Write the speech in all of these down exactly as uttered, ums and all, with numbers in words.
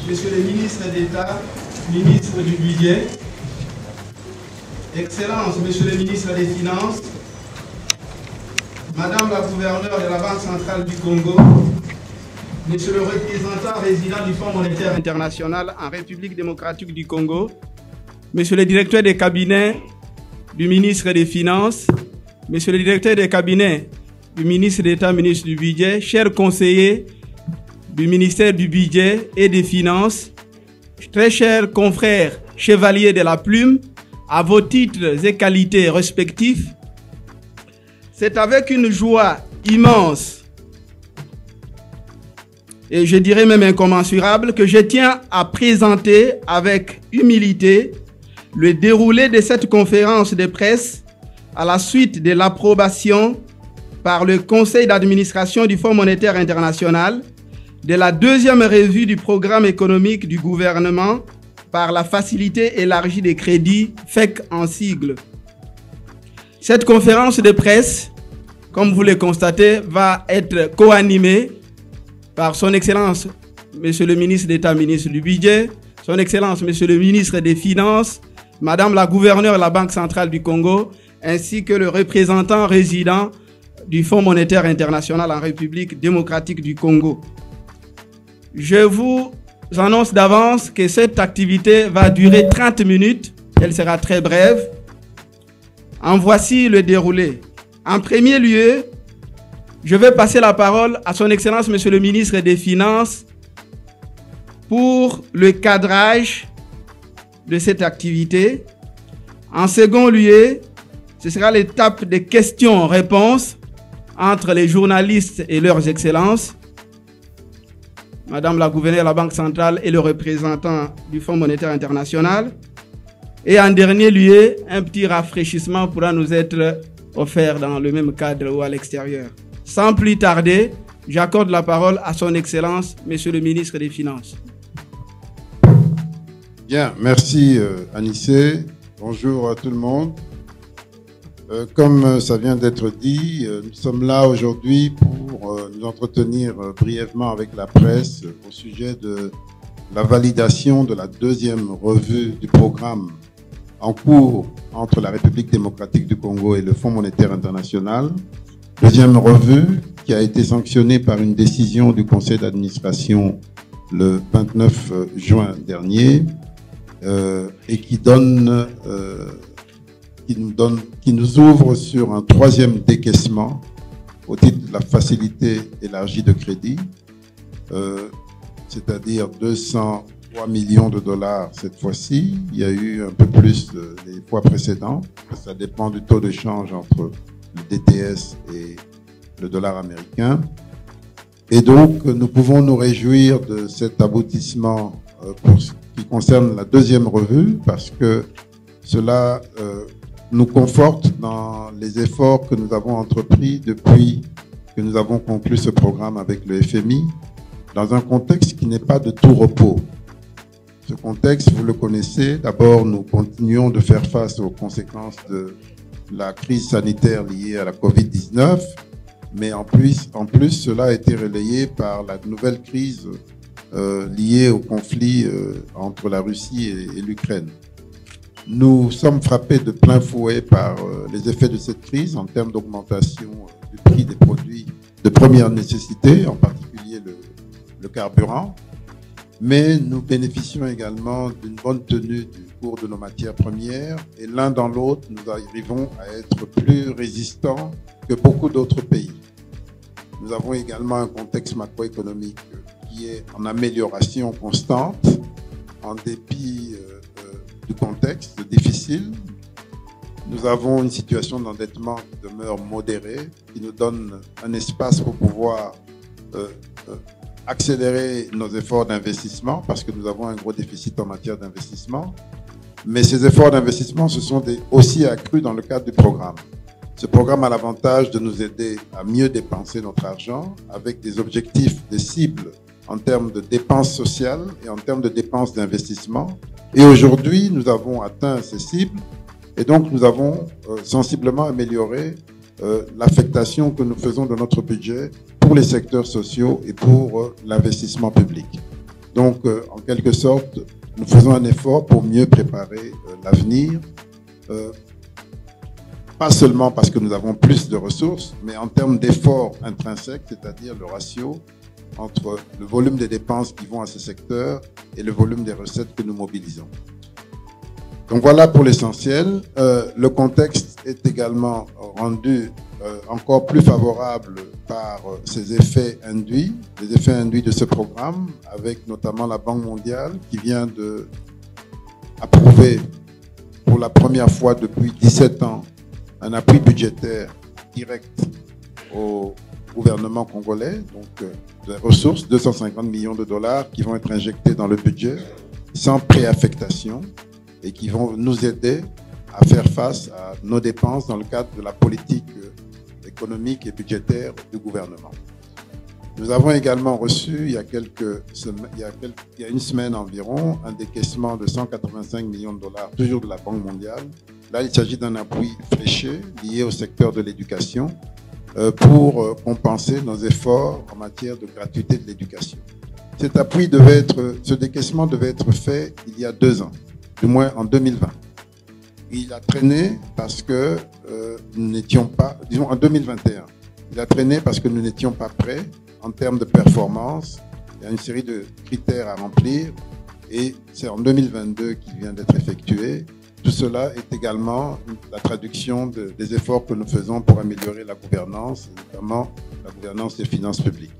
Monsieur le ministre d'État, ministre du Budget, Excellences, Monsieur le ministre des Finances, Madame la gouverneure de la Banque centrale du Congo, Monsieur le représentant résident du Fonds monétaire international en République démocratique du Congo, Monsieur le directeur des cabinets du ministre des Finances, Monsieur le directeur des cabinets du ministre d'État, ministre du Budget, chers conseillers du ministère du Budget et des Finances, très chers confrères chevaliers de la plume, à vos titres et qualités respectifs, c'est avec une joie immense et je dirais même incommensurable que je tiens à présenter avec humilité le déroulé de cette conférence de presse à la suite de l'approbation par le Conseil d'administration du Fonds monétaire international de la deuxième revue du programme économique du gouvernement par la facilité élargie des crédits, F E C en sigle. Cette conférence de presse, comme vous le constatez, va être co-animée par son Excellence, Monsieur le ministre d'État, ministre du Budget, son Excellence, Monsieur le ministre des Finances, Madame la gouverneure de la Banque centrale du Congo, ainsi que le représentant résident du Fonds monétaire international en République démocratique du Congo. Je vous annonce d'avance que cette activité va durer trente minutes. Elle sera très brève. En voici le déroulé. En premier lieu, je vais passer la parole à son Excellence, Monsieur le ministre des Finances, pour le cadrage de cette activité. En second lieu, ce sera l'étape des questions-réponses entre les journalistes et leurs excellences, Madame la gouverneure de la Banque centrale et le représentant du Fonds monétaire international. Et en dernier lieu, un petit rafraîchissement pourra nous être offert dans le même cadre ou à l'extérieur. Sans plus tarder, j'accorde la parole à son Excellence, Monsieur le ministre des Finances. Bien, merci euh, Anissé. Bonjour à tout le monde. Euh, comme ça vient d'être dit, euh, nous sommes là aujourd'hui pour euh, nous entretenir euh, brièvement avec la presse euh, au sujet de la validation de la deuxième revue du programme en cours entre la République démocratique du Congo et le Fonds monétaire international. Deuxième revue qui a été sanctionnée par une décision du conseil d'administration le vingt-neuf juin dernier euh, et qui donne... Euh, Qui nous, donne, qui nous ouvre sur un troisième décaissement au titre de la facilité élargie de crédit, euh, c'est-à-dire deux cent trois millions de dollars cette fois-ci. Il y a eu un peu plus euh, les fois précédentes. Ça dépend du taux de change entre le D T S et le dollar américain. Et donc, nous pouvons nous réjouir de cet aboutissement euh, pour ce qui concerne la deuxième revue, parce que cela euh, nous conforte dans les efforts que nous avons entrepris depuis que nous avons conclu ce programme avec le F M I, dans un contexte qui n'est pas de tout repos. Ce contexte, vous le connaissez, d'abord nous continuons de faire face aux conséquences de la crise sanitaire liée à la Covid dix-neuf, mais en plus, en plus cela a été relayé par la nouvelle crise euh, liée au conflit euh, entre la Russie et, et l'Ukraine. Nous sommes frappés de plein fouet par euh, les effets de cette crise en termes d'augmentation euh, du prix des produits de première nécessité, en particulier le, le carburant. Mais nous bénéficions également d'une bonne tenue du cours de nos matières premières et l'un dans l'autre, nous arrivons à être plus résistants que beaucoup d'autres pays. Nous avons également un contexte macroéconomique qui est en amélioration constante, en dépit euh, du contexte difficile. Nous avons une situation d'endettement qui demeure modérée, qui nous donne un espace pour pouvoir euh, euh, accélérer nos efforts d'investissement, parce que nous avons un gros déficit en matière d'investissement. Mais ces efforts d'investissement se sont des, aussi accrus dans le cadre du programme. Ce programme a l'avantage de nous aider à mieux dépenser notre argent avec des objectifs, des cibles en termes de dépenses sociales et en termes de dépenses d'investissement. Et aujourd'hui, nous avons atteint ces cibles et donc nous avons euh, sensiblement amélioré euh, l'affectation que nous faisons de notre budget pour les secteurs sociaux et pour euh, l'investissement public. Donc, euh, en quelque sorte, nous faisons un effort pour mieux préparer euh, l'avenir, euh, pas seulement parce que nous avons plus de ressources, mais en termes d'efforts intrinsèques, c'est-à-dire le ratio entre le volume des dépenses qui vont à ce secteur et le volume des recettes que nous mobilisons. Donc voilà pour l'essentiel. Euh, le contexte est également rendu euh, encore plus favorable par euh, ces effets induits, les effets induits de ce programme, avec notamment la Banque mondiale qui vient de approuver pour la première fois depuis dix-sept ans un appui budgétaire direct au gouvernement congolais, donc euh, des ressources, deux cent cinquante millions de dollars qui vont être injectés dans le budget sans préaffectation et qui vont nous aider à faire face à nos dépenses dans le cadre de la politique économique et budgétaire du gouvernement. Nous avons également reçu, il y a, quelques semaines, il y a, quelques, il y a une semaine environ, un décaissement de cent quatre-vingt-cinq millions de dollars, toujours de la Banque mondiale. Là, il s'agit d'un appui fléché lié au secteur de l'éducation euh, pour euh, compenser nos efforts en matière de gratuité de l'éducation. Cet appui devait être, ce décaissement devait être fait il y a deux ans, du moins en deux mille vingt. Il a traîné parce que euh, nous n'étions pas, disons en deux mille vingt et un, il a traîné parce que nous n'étions pas prêts en termes de performance. Il y a une série de critères à remplir et c'est en deux mille vingt-deux qu'il vient d'être effectué. Tout cela est également la traduction de, des efforts que nous faisons pour améliorer la gouvernance, notamment la gouvernance des finances publiques.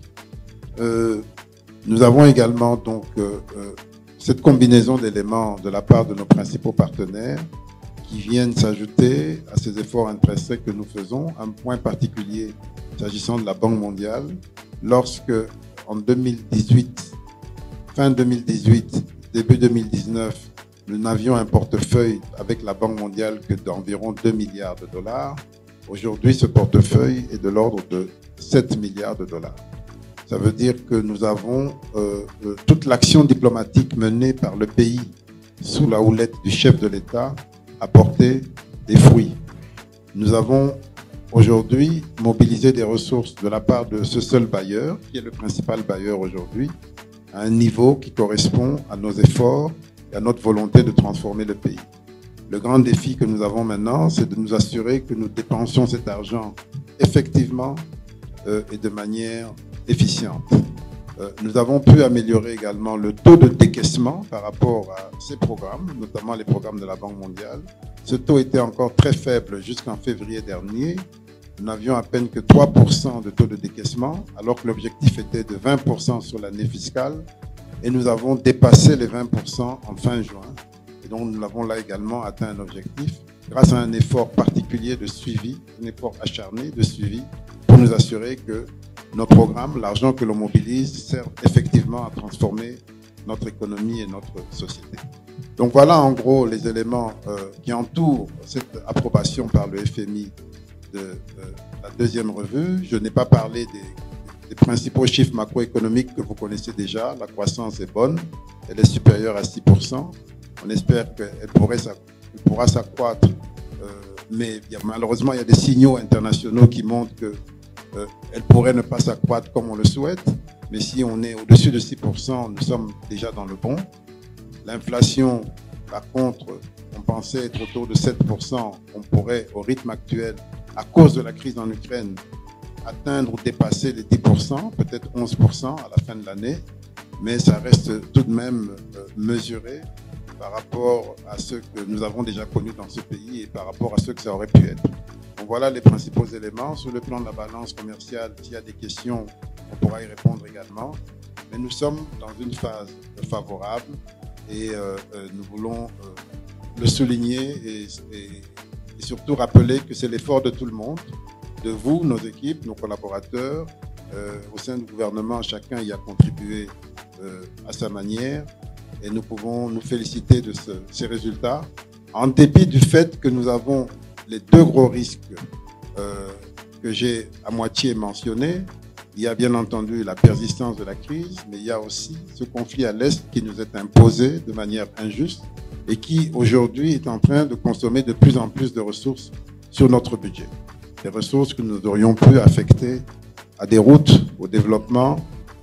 Euh, nous avons également donc euh, euh, cette combinaison d'éléments de la part de nos principaux partenaires qui viennent s'ajouter à ces efforts intrinsèques que nous faisons. Un point particulier s'agissant de la Banque mondiale, lorsque en deux mille dix-huit, fin deux mille dix-huit, début deux mille dix-neuf, nous n'avions un portefeuille avec la Banque mondiale que d'environ deux milliards de dollars. Aujourd'hui, ce portefeuille est de l'ordre de sept milliards de dollars. Ça veut dire que nous avons euh, toute l'action diplomatique menée par le pays sous la houlette du chef de l'État apporté des fruits. Nous avons aujourd'hui mobilisé des ressources de la part de ce seul bailleur, qui est le principal bailleur aujourd'hui, à un niveau qui correspond à nos efforts et à notre volonté de transformer le pays. Le grand défi que nous avons maintenant, c'est de nous assurer que nous dépensions cet argent effectivement euh, et de manière efficiente. Euh, nous avons pu améliorer également le taux de décaissement par rapport à ces programmes, notamment les programmes de la Banque mondiale. Ce taux était encore très faible jusqu'en février dernier. Nous n'avions à peine que trois pour cent de taux de décaissement, alors que l'objectif était de vingt pour cent sur l'année fiscale. Et nous avons dépassé les vingt pour cent en fin juin. Et donc nous avons là également atteint un objectif grâce à un effort particulier de suivi, un effort acharné de suivi pour nous assurer que nos programmes, l'argent que l'on mobilise, servent effectivement à transformer notre économie et notre société. Donc voilà en gros les éléments euh, qui entourent cette approbation par le F M I de euh, la deuxième revue. Je n'ai pas parlé des, des principaux chiffres macroéconomiques que vous connaissez déjà. La croissance est bonne, elle est supérieure à six pour cent. On espère qu'elle pourrait, elle pourra s'accroître, euh, mais il y a, malheureusement il y a des signaux internationaux qui montrent que Euh, elle pourrait ne pas s'accroître comme on le souhaite, mais si on est au-dessus de six pour cent, nous sommes déjà dans le bon. L'inflation, par contre, on pensait être autour de sept pour cent. On pourrait, au rythme actuel, à cause de la crise en Ukraine, atteindre ou dépasser les dix pour cent, peut-être onze pour cent à la fin de l'année, mais ça reste tout de même euh, mesuré par rapport à ce que nous avons déjà connu dans ce pays et par rapport à ce que ça aurait pu être. Donc voilà les principaux éléments. Sur le plan de la balance commerciale, s'il y a des questions, on pourra y répondre également. Mais nous sommes dans une phase favorable et euh, euh, nous voulons euh, le souligner et, et, et surtout rappeler que c'est l'effort de tout le monde, de vous, nos équipes, nos collaborateurs, euh, au sein du gouvernement, chacun y a contribué euh, à sa manière et nous pouvons nous féliciter de ce, ces résultats en dépit du fait que nous avons les deux gros risques euh, que j'ai à moitié mentionnés. Il y a bien entendu la persistance de la crise, mais il y a aussi ce conflit à l'Est qui nous est imposé de manière injuste et qui aujourd'hui est en train de consommer de plus en plus de ressources sur notre budget. Des ressources que nous aurions pu affecter à des routes, au développement,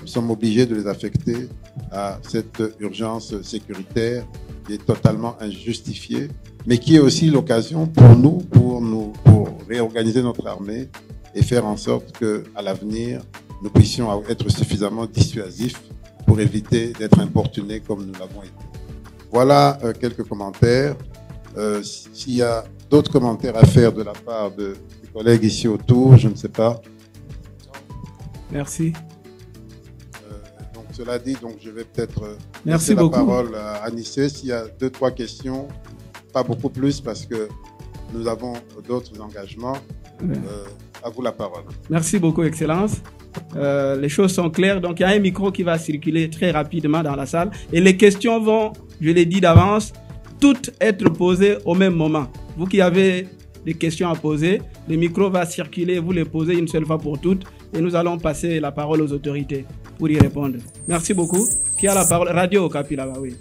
nous sommes obligés de les affecter à cette urgence sécuritaire qui est totalement injustifiée, mais qui est aussi l'occasion pour nous, pour nous, pour réorganiser notre armée et faire en sorte qu'à l'avenir, nous puissions être suffisamment dissuasifs pour éviter d'être importunés comme nous l'avons été. Voilà euh, quelques commentaires. Euh, S'il y a d'autres commentaires à faire de la part de, des collègues ici autour, je ne sais pas. Merci. Euh, donc, cela dit, donc, je vais peut-être euh, Merci laisser la beaucoup. parole à Anissé. S'il y a deux, trois questions, pas beaucoup plus parce que nous avons d'autres engagements. Ouais. Euh, à vous la parole. Merci beaucoup, Excellence. Euh, les choses sont claires. Donc, il y a un micro qui va circuler très rapidement dans la salle. Et les questions vont, je l'ai dit d'avance, toutes être posées au même moment. Vous qui avez des questions à poser, le micro va circuler, vous les posez une seule fois pour toutes. Et nous allons passer la parole aux autorités pour y répondre. Merci beaucoup. Qui a la parole? Radio Okapi là-bas, oui.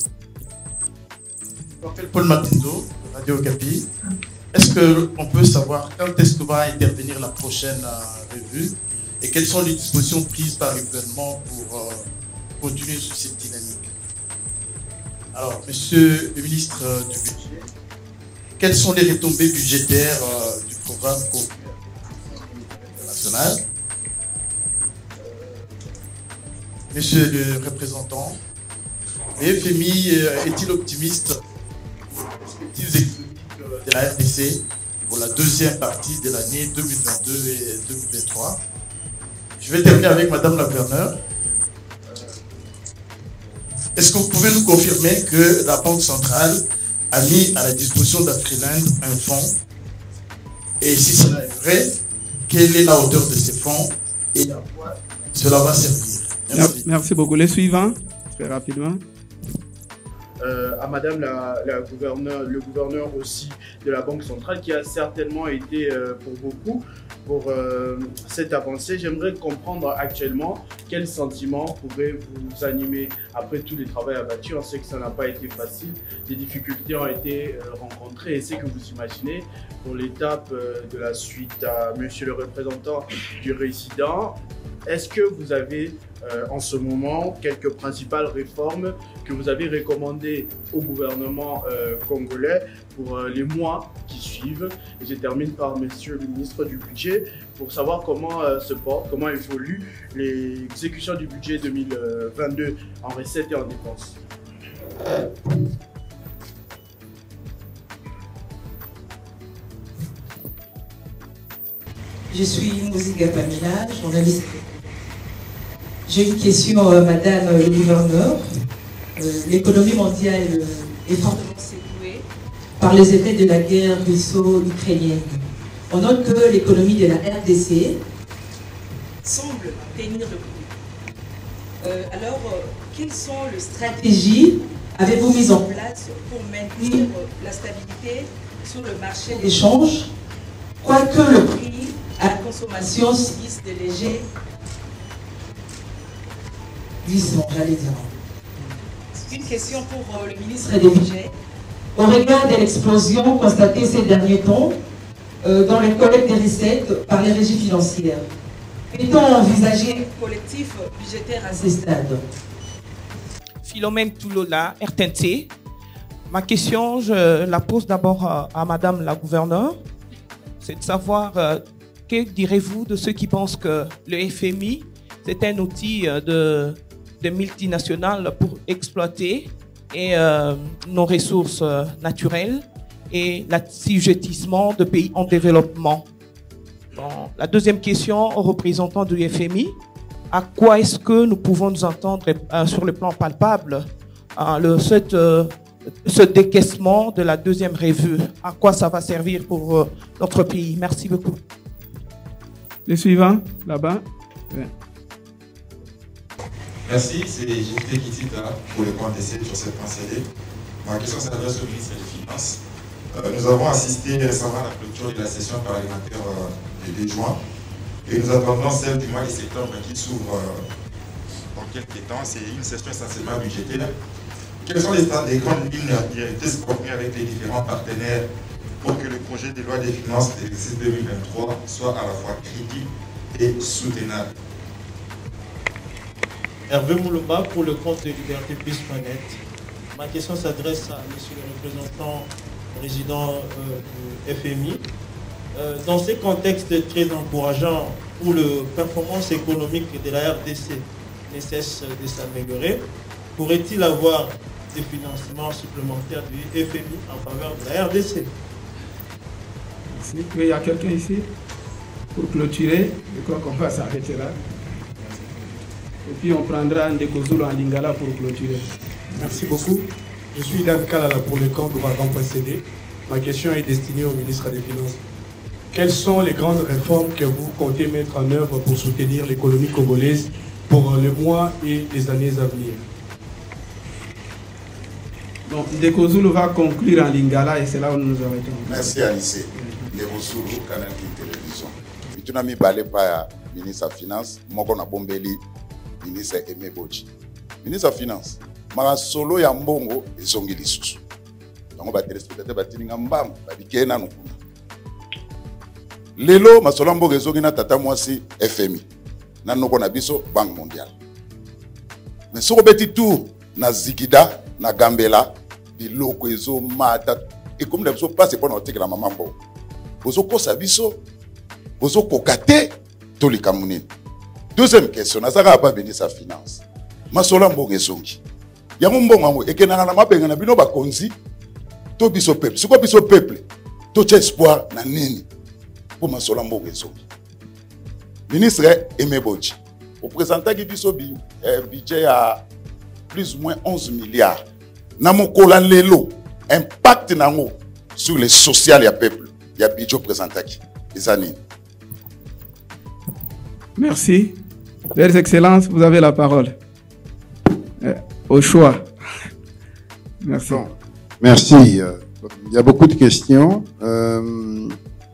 Je m'appelle Paul Matindo, Radio Okapi. Est-ce qu'on peut savoir quand est-ce que va intervenir la prochaine euh, revue et quelles sont les dispositions prises par le gouvernement pour euh, continuer sur cette dynamique? Alors, monsieur le ministre euh, du Budget, quelles sont les retombées budgétaires euh, du programme international? Monsieur le représentant, le F M I euh, est-il optimiste pour les perspectives économiques de la R D C pour la deuxième partie de l'année deux mille vingt-deux et deux mille vingt-trois? Je vais terminer avec Madame la gouverneure. Est-ce que vous pouvez nous confirmer que la Banque centrale a mis à la disposition d'Afriland un fonds? Et si cela est vrai, quelle est la hauteur de ces fonds et à quoi cela va servir? Merci, Merci beaucoup. Les suivants, très rapidement. Euh, à Madame la, la gouverneure, le gouverneur aussi de la Banque centrale qui a certainement été euh, pour beaucoup pour euh, cette avancée. J'aimerais comprendre actuellement quel sentiment pourrait vous animer après tout le travail abattu. On sait que ça n'a pas été facile, des difficultés ont été euh, rencontrées et c'est que vous imaginez pour l'étape euh, de la suite à Monsieur le représentant du résident. Est-ce que vous avez euh, en ce moment quelques principales réformes que vous avez recommandées au gouvernement euh, congolais pour euh, les mois qui suivent? Et je termine par Monsieur le ministre du Budget pour savoir comment euh, se porte, comment évolue l'exécution du budget deux mille vingt-deux en recettes et en dépenses. Je suis Mouziga Pamela, journaliste. J'ai une question, euh, Madame euh, le gouverneur. Euh, L'économie mondiale euh, est fortement secouée par les effets de la guerre russo-ukrainienne. On note que l'économie de la R D C semble tenir le coup. Euh, alors, euh, quelles sont les stratégies avez-vous mises en place pour maintenir euh, la stabilité sur le marché d'échange, quoique le prix à la consommation subisse des légers glissements, j'allais dire. Une question pour euh, le ministre des Budgets. Au regard de l'explosion constatée ces derniers temps euh, dans les collectes des recettes par les régies financières, peut-on envisager un collectif budgétaire à ce stade? Philomène Toulola, R T N C. Ma question, je la pose d'abord à, à Madame la gouverneure. C'est de savoir, euh, que direz-vous de ceux qui pensent que le F M I, c'est un outil de, de multinationales pour exploiter et, euh, nos ressources euh, naturelles et l'assujettissement de pays en développement. Bon, la deuxième question aux représentants du F M I, à quoi est-ce que nous pouvons nous entendre euh, sur le plan palpable euh, le, cette, euh, ce décaissement de la deuxième revue? À quoi ça va servir pour euh, notre pays? Merci beaucoup. Les suivants, là-bas. Ouais. Merci, c'est J T Kitita pour le point d'essai sur cette pensée. Ma question s'adresse au ministre des Finances. Euh, nous avons assisté récemment à la clôture de la session parlementaire euh, de deux juin et nous attendons celle du mois de septembre qui s'ouvre euh, dans quelques temps. C'est une session essentiellement budgétaire. Quelles sont les, les grandes lignes directrices convenues avec les différents partenaires pour que le projet de loi des finances de l'exercice deux mille vingt-trois soit à la fois critique et soutenable? Hervé Moulouba pour le compte de liberté plus point net. Ma question s'adresse à monsieur le représentant résident euh, du F M I. Euh, dans ces contextes très encourageants où la performance économique de la R D C ne cesse de s'améliorer, pourrait-il avoir des financements supplémentaires du F M I en faveur de la R D C? Merci. Il y a quelqu'un ici pour clôturer. Je crois qu'on va s'arrêter là. Et puis on prendra un découzou en lingala pour clôturer. Merci beaucoup. Je suis Dan Kalala pour le camp gouvernement précédé. Ma question est destinée au ministre des Finances. Quelles sont les grandes réformes que vous comptez mettre en œuvre pour soutenir l'économie congolaise pour les mois et les années à venir? Donc, Ndekozulu va conclure en lingala et c'est là où nous nous arrêtons. Merci Anissé. Ndekozulu, Canal Télévision. Mitunami balé par ministre des Finances, Mokona Bombeli, ministre Aimé Boji. Ministre des Finances, Mara solo ya mbongo ezongi lisusu. Donc ba téléspectateur batininga mbam babikena nukuna. Lelo masolo mbongo ezongi na tata mwasi F M I. Na noko na biso Banque mondiale. Mais soko beti tout na Zigida na Gambela biloko ezo mata et comme la biso passe pour noter que la maman bo. Bozo ko sa biso bozo kokate to likamunini. Deuxième question, nazaka pas béni sa finance. Masolo mbongo ezongi. Yango mbongo ngo ekenanga na mabenga na bino bakonzi to biso peuple. Siko biso peuple to tche espoir na nini pour masolo mbongo ezongi. Ministre Aimé Boji, au présentant qui biso bi budget à plus ou moins onze milliards. Namokola lelo impact nango sur les social ya peuple. Ya budget présentant qui les années. Merci. Leurs Excellences, vous avez la parole. Euh, au choix. Merci. Bon, merci. Euh, il y a beaucoup de questions. Euh,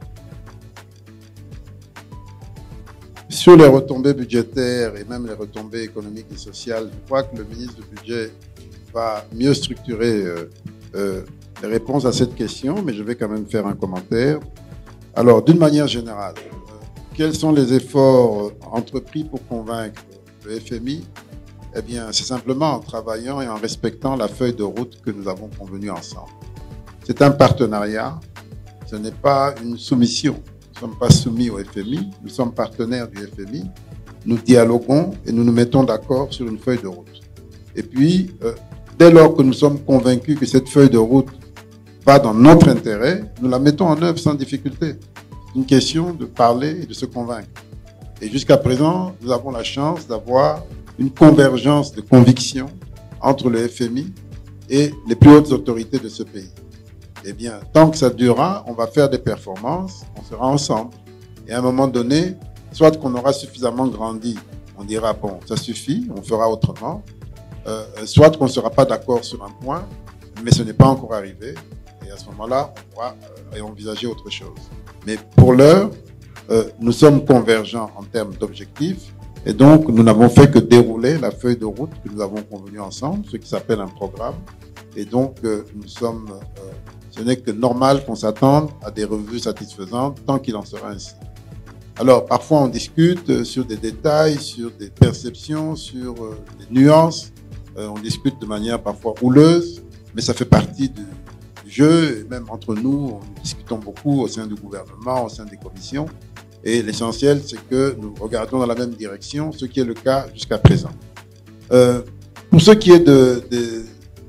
sur les retombées budgétaires et même les retombées économiques et sociales, je crois que le ministre du Budget va mieux structurer euh, euh, les réponses à cette question, mais je vais quand même faire un commentaire. Alors, d'une manière générale, quels sont les efforts entrepris pour convaincre le F M I? Eh bien, c'est simplement en travaillant et en respectant la feuille de route que nous avons convenue ensemble. C'est un partenariat, ce n'est pas une soumission. Nous ne sommes pas soumis au F M I, nous sommes partenaires du F M I, nous dialoguons et nous nous mettons d'accord sur une feuille de route. Et puis, euh, dès lors que nous sommes convaincus que cette feuille de route va dans notre intérêt, nous la mettons en œuvre sans difficulté. Une question de parler et de se convaincre. Et jusqu'à présent, nous avons la chance d'avoir une convergence de convictions entre le F M I et les plus hautes autorités de ce pays. Eh bien, tant que ça durera, on va faire des performances, on sera ensemble. Et à un moment donné, soit qu'on aura suffisamment grandi, on dira, bon, ça suffit, on fera autrement. Euh, soit qu'on ne sera pas d'accord sur un point, mais ce n'est pas encore arrivé. Et à ce moment-là, on pourra euh, envisager autre chose. Mais pour l'heure, euh, nous sommes convergents en termes d'objectifs et donc nous n'avons fait que dérouler la feuille de route que nous avons convenue ensemble, ce qui s'appelle un programme. Et donc euh, nous sommes, euh, ce n'est que normal qu'on s'attende à des revues satisfaisantes tant qu'il en sera ainsi. Alors parfois on discute sur des détails, sur des perceptions, sur euh, des nuances. Euh, on discute de manière parfois houleuse, mais ça fait partie du jeu, et même entre nous, nous discutons beaucoup au sein du gouvernement, au sein des commissions, et l'essentiel, c'est que nous regardons dans la même direction, ce qui est le cas jusqu'à présent. Euh, pour ce qui est de, de,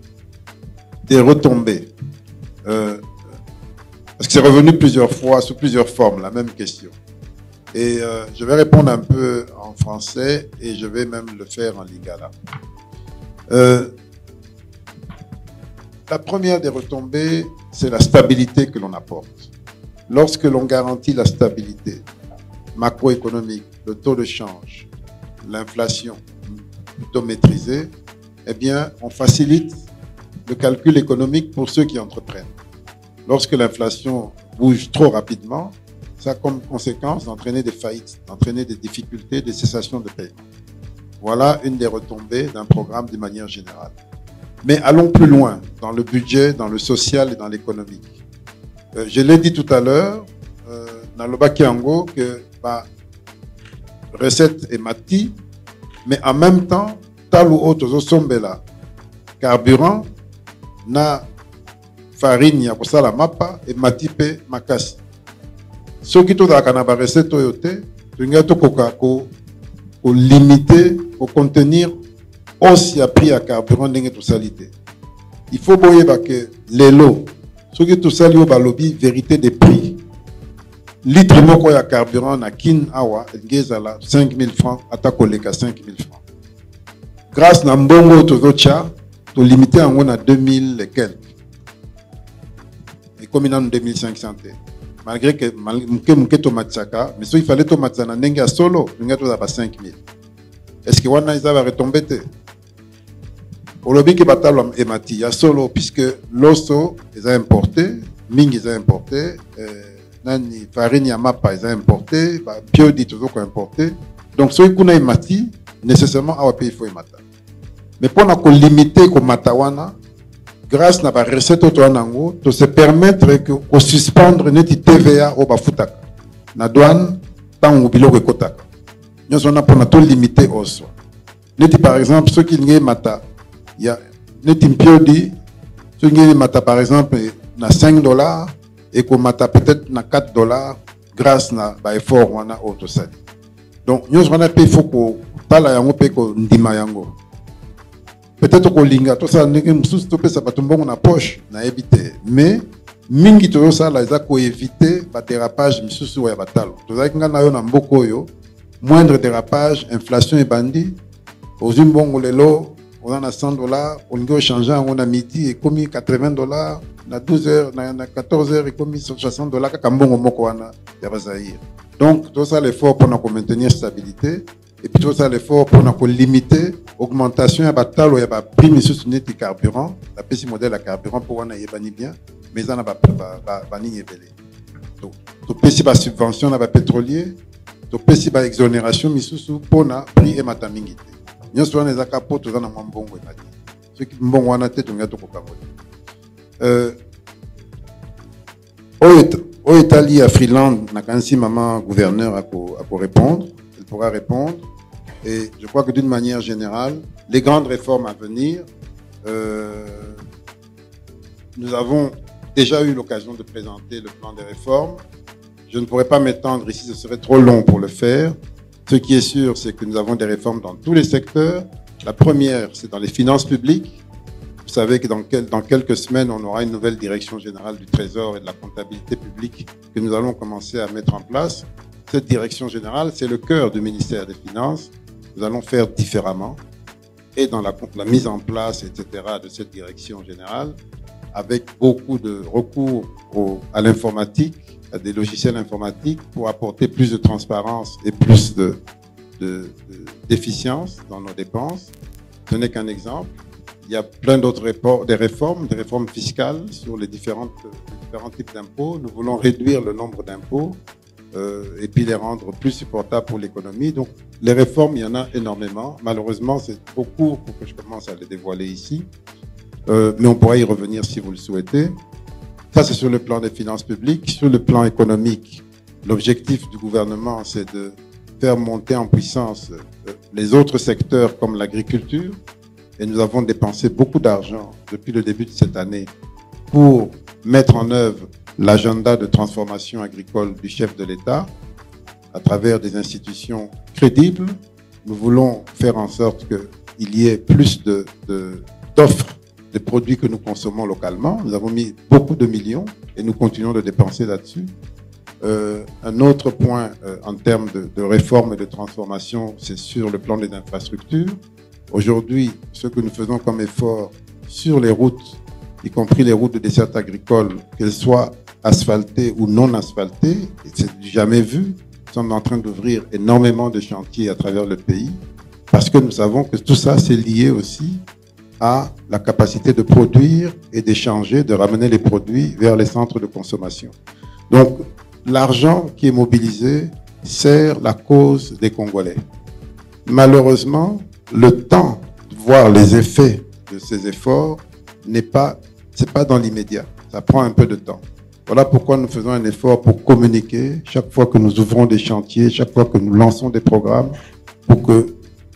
des retombées, euh, parce que c'est revenu plusieurs fois, sous plusieurs formes, la même question. Et euh, je vais répondre un peu en français, et je vais même le faire en lingala. Euh, La première des retombées, c'est la stabilité que l'on apporte. Lorsque l'on garantit la stabilité macroéconomique, le taux de change, l'inflation plutôt maîtrisée, eh bien, on facilite le calcul économique pour ceux qui entreprennent. Lorsque l'inflation bouge trop rapidement, ça a comme conséquence d'entraîner des faillites, d'entraîner des difficultés, des cessations de paiement. Voilà une des retombées d'un programme de manière générale. Mais allons plus loin dans le budget, dans le social et dans l'économique. Euh, je l'ai dit tout à l'heure, euh, dans le Bakiango, que bah, recette est mati, mais en même temps, talu otozo sombela carburant na farine ya kosala mapa et matipe makasi. Soki tozalaka na ba recette oyo te, tolingi tokoka ko ko limiter, ko contenir hausse ya prix ya carburant ndenge tosali te. Il faut boyeba que lelo soki tosali oyo balobi vérité des prix. Litre moko ya carburant na kin awa ngezala cinq mille francs ata koleka cinq mille francs. Grâce na mbongo tozocha to limiter yango na deux mille et quelques. Et comme il a deux mille cinq cents. Malgré que mke mke to matsaka, mais il fallait to matsana ndenge ya solo, ndenge to za cinq mille. Est-ce que wana isa va retomber te? Olobi ki batalo emati ya solo puisque l'osso est importé, mingi est importé, euh, nani farine ya mapa est importé, ba biodi toujours ko importé. Donc so ikuna emati nécessairement awa pe il faut emata. Mais pour ko limiter ko matawana grâce à la recette autonome, de se permettre que au suspendre net T V A au bafutaka na douane tant ou biloko kotaka. Nous on a pour tout limiter au soi. Net par exemple ceux qui n'y mata, il y a net impiodi ceux qui mata par exemple na cinq dollars et qu'on mata peut-être na quatre dollars grâce na ba effort on a auto sali. Donc nous on a payé faut que tala yango pe ko ndima yango. Peut-être que linga tout ça n'est que sous stopper ça batumbo na poche na éviter mais mingi to ça la za ko éviter ba dérapage misusu ya batalo to za kinga na yo na mboko yo moindre dérapage inflation et bandi aux bongo lelo on a cent dollars on go changer on a midi et commis quatre-vingts dollars na douze heures na quatorze heures et commis soixante dollars ka mbongo moko wana ya bazaïr. Donc tout ça l'effort pour nous maintenir stabilité. Et puis tout ça l'effort pour nous limiter l'augmentation de batalo et de prix de net carburant, la petit modèle à carburant pour nous y bien, mais ça n'a pas bani yébélé. Donc tout petit ba subvention na ba pétrolier, tout petit ba exonération misusu pour na prix et matamingi. Nous sommes les acapos tout ça na mbongo et mati. Ce qui mbongo wana tête on y a tout kokangoli. Euh au Italie à Freeland na kansi maman gouverneur à pour répondre. Pourra répondre. Et je crois que d'une manière générale, les grandes réformes à venir, euh, nous avons déjà eu l'occasion de présenter le plan des réformes. Je ne pourrais pas m'étendre ici, ce serait trop long pour le faire. Ce qui est sûr, c'est que nous avons des réformes dans tous les secteurs. La première, c'est dans les finances publiques. Vous savez que dans, quel, dans quelques semaines, on aura une nouvelle direction générale du Trésor et de la comptabilité publique que nous allons commencer à mettre en place. Cette direction générale, c'est le cœur du ministère des Finances. Nous allons faire différemment. Et dans la, la mise en place, et cetera, de cette direction générale, avec beaucoup de recours au, à l'informatique, à des logiciels informatiques, pour apporter plus de transparence et plus de, de, de, d'efficience dans nos dépenses. Ce n'est qu'un exemple. Il y a plein d'autres des réformes, des réformes fiscales sur les, différentes, les différents types d'impôts. Nous voulons réduire le nombre d'impôts. Euh, et puis les rendre plus supportables pour l'économie. Donc, les réformes, il y en a énormément. Malheureusement, c'est trop court pour que je commence à les dévoiler ici. Euh, mais on pourra y revenir si vous le souhaitez. Ça, c'est sur le plan des finances publiques. Sur le plan économique, l'objectif du gouvernement, c'est de faire monter en puissance euh, les autres secteurs comme l'agriculture. Et nous avons dépensé beaucoup d'argent depuis le début de cette année pour mettre en œuvre l'agenda de transformation agricole du chef de l'État à travers des institutions crédibles. Nous voulons faire en sorte qu'il y ait plus de, de, d'offres de produits que nous consommons localement. Nous avons mis beaucoup de millions et nous continuons de dépenser là-dessus. Euh, un autre point euh, en termes de, de réforme et de transformation, c'est sur le plan des infrastructures. Aujourd'hui, ce que nous faisons comme effort sur les routes, y compris les routes de desserte agricole, qu'elles soient asphaltées ou non asphaltées, c'est jamais vu. Nous sommes en train d'ouvrir énormément de chantiers à travers le pays parce que nous savons que tout ça, c'est lié aussi à la capacité de produire et d'échanger, de ramener les produits vers les centres de consommation. Donc, l'argent qui est mobilisé sert la cause des Congolais. Malheureusement, le temps de voir les effets de ces efforts n'est pas, c'est pas dans l'immédiat. Ça prend un peu de temps. Voilà pourquoi nous faisons un effort pour communiquer chaque fois que nous ouvrons des chantiers, chaque fois que nous lançons des programmes, pour que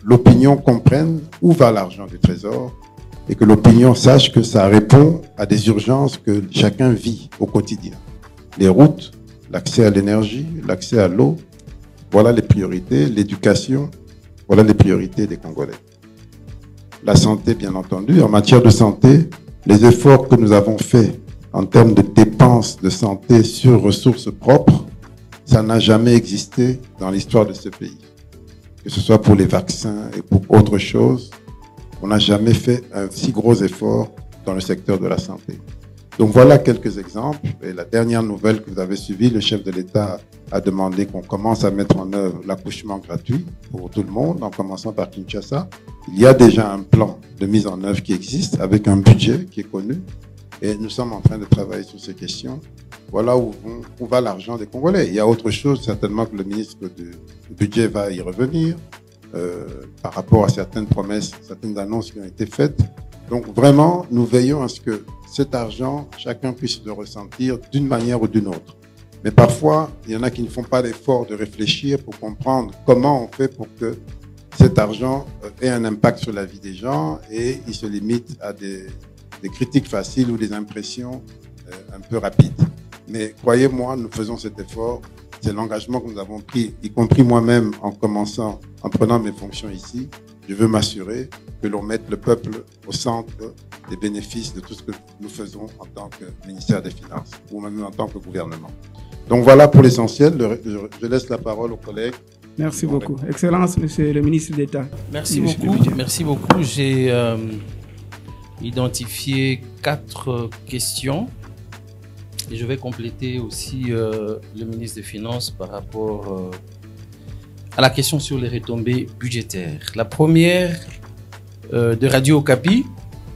l'opinion comprenne où va l'argent du Trésor et que l'opinion sache que ça répond à des urgences que chacun vit au quotidien. Les routes, l'accès à l'énergie, l'accès à l'eau, voilà les priorités, l'éducation, voilà les priorités des Congolais. La santé, bien entendu. En matière de santé, les efforts que nous avons faits en termes de dépenses de santé sur ressources propres, ça n'a jamais existé dans l'histoire de ce pays. Que ce soit pour les vaccins et pour autre chose, on n'a jamais fait un si gros effort dans le secteur de la santé. Donc voilà quelques exemples. Et la dernière nouvelle que vous avez suivie, le chef de l'État a demandé qu'on commence à mettre en œuvre l'accouchement gratuit pour tout le monde, en commençant par Kinshasa. Il y a déjà un plan de mise en œuvre qui existe avec un budget qui est connu. Et nous sommes en train de travailler sur ces questions. Voilà où, où va l'argent des Congolais. Il y a autre chose, certainement que le ministre du, du budget va y revenir euh, par rapport à certaines promesses, certaines annonces qui ont été faites. Donc vraiment, nous veillons à ce que cet argent, chacun puisse le ressentir d'une manière ou d'une autre. Mais parfois, il y en a qui ne font pas l'effort de réfléchir pour comprendre comment on fait pour que cet argent ait un impact sur la vie des gens et il se limite à des, des critiques faciles ou des impressions euh, un peu rapides. Mais croyez-moi, nous faisons cet effort. C'est l'engagement que nous avons pris, y compris moi-même en commençant, en prenant mes fonctions ici. Je veux m'assurer que l'on mette le peuple au centre des bénéfices de tout ce que nous faisons en tant que ministère des Finances ou même en tant que gouvernement. Donc voilà pour l'essentiel. Je laisse la parole aux collègues. Merci beaucoup. Excellence, Monsieur le ministre d'État. Merci beaucoup. Merci beaucoup. J'ai euh, identifié quatre questions et je vais compléter aussi euh, le ministre des Finances par rapport euh, à la question sur les retombées budgétaires. La première euh, de Radio Okapi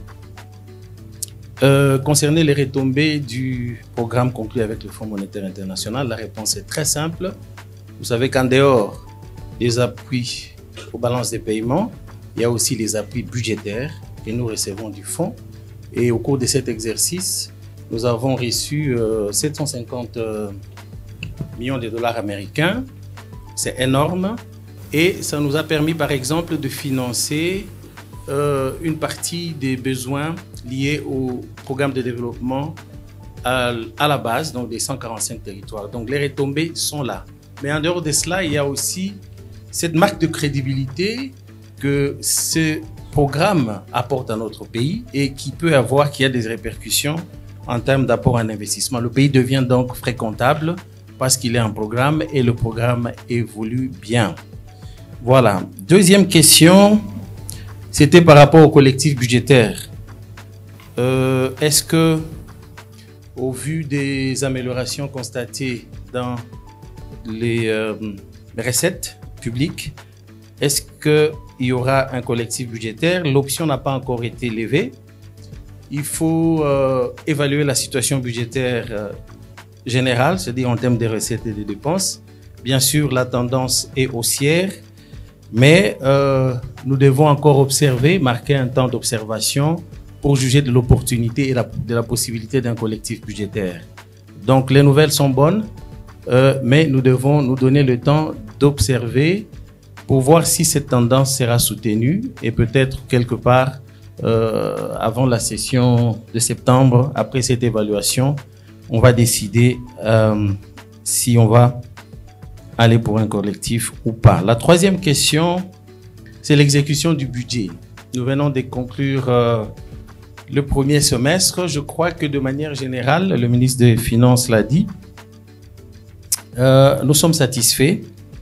euh, concernait les retombées du programme conclu avec le Fonds monétaire international. La réponse est très simple. Vous savez qu'en dehors des appuis aux balances des paiements, il y a aussi les appuis budgétaires que nous recevons du fonds. Et au cours de cet exercice, nous avons reçu euh, sept cent cinquante euh, millions de dollars américains. C'est énorme. Et ça nous a permis, par exemple, de financer euh, une partie des besoins liés au programme de développement à, à la base, donc des cent quarante-cinq territoires. Donc les retombées sont là. Mais en dehors de cela, il y a aussi cette marque de crédibilité que ce programme apporte à notre pays et qui peut avoir, qui a des répercussions en termes d'apport en investissement. Le pays devient donc fréquentable parce qu'il est un programme et le programme évolue bien. Voilà. Deuxième question, c'était par rapport au collectif budgétaire. Euh, est-ce que, au vu des améliorations constatées dans les euh, recettes publiques, est-ce qu'il y aura un collectif budgétaire? L'option n'a pas encore été levée. Il faut euh, évaluer la situation budgétaire euh, générale, c'est-à-dire en termes de recettes et de dépenses. Bien sûr, la tendance est haussière, mais euh, nous devons encore observer, marquer un temps d'observation pour juger de l'opportunité et la, de la possibilité d'un collectif budgétaire. Donc, les nouvelles sont bonnes, euh, mais nous devons nous donner le temps d'observer pour voir si cette tendance sera soutenue et peut-être quelque part euh, avant la session de septembre, après cette évaluation, on va décider euh, si on va aller pour un collectif ou pas. La troisième question, c'est l'exécution du budget. Nous venons de conclure euh, le premier semestre. Je crois que de manière générale, le ministre des Finances l'a dit, euh, nous sommes satisfaits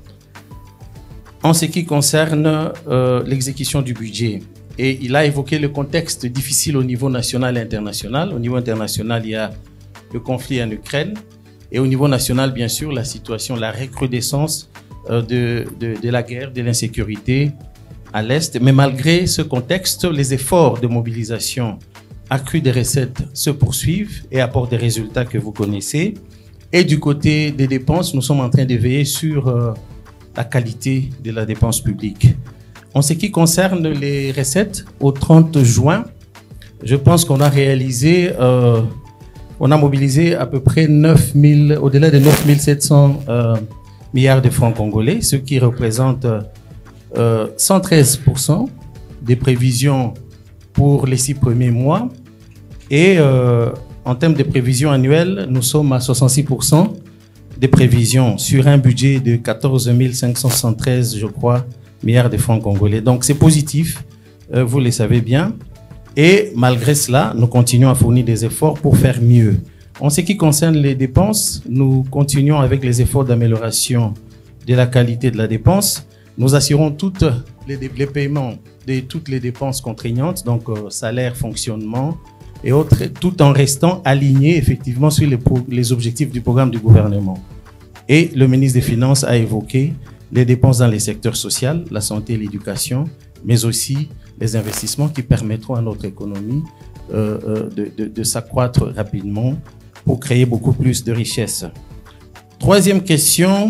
en ce qui concerne euh, l'exécution du budget. Et il a évoqué le contexte difficile au niveau national et international. Au niveau international, il y a le conflit en Ukraine. Et au niveau national, bien sûr, la situation, la recrudescence euh, de, de, de la guerre, de l'insécurité à l'Est. Mais malgré ce contexte, les efforts de mobilisation accrue des recettes se poursuivent et apportent des résultats que vous connaissez. Et du côté des dépenses, nous sommes en train de veiller sur euh, la qualité de la dépense publique. En ce qui concerne les recettes, au trente juin, je pense qu'on a réalisé, euh, on a mobilisé à peu près neuf mille, au-delà de neuf mille sept cents euh, milliards de francs congolais, ce qui représente euh, cent treize pour cent des prévisions pour les six premiers mois. Et euh, en termes de prévisions annuelles, nous sommes à soixante-six pour cent des prévisions sur un budget de quatorze mille cinq cent soixante-treize, je crois, milliards de francs congolais. Donc c'est positif, euh, vous le savez bien. Et malgré cela, nous continuons à fournir des efforts pour faire mieux. En ce qui concerne les dépenses, nous continuons avec les efforts d'amélioration de la qualité de la dépense. Nous assurons toutes les, les paiements de toutes les dépenses contraignantes, donc euh, salaire, fonctionnement et autres, tout en restant alignés effectivement sur les, les objectifs du programme du gouvernement. Et le ministre des Finances a évoqué les dépenses dans les secteurs sociaux, la santé et l'éducation, mais aussi les investissements qui permettront à notre économie euh, euh, de, de, de s'accroître rapidement pour créer beaucoup plus de richesses. Troisième question,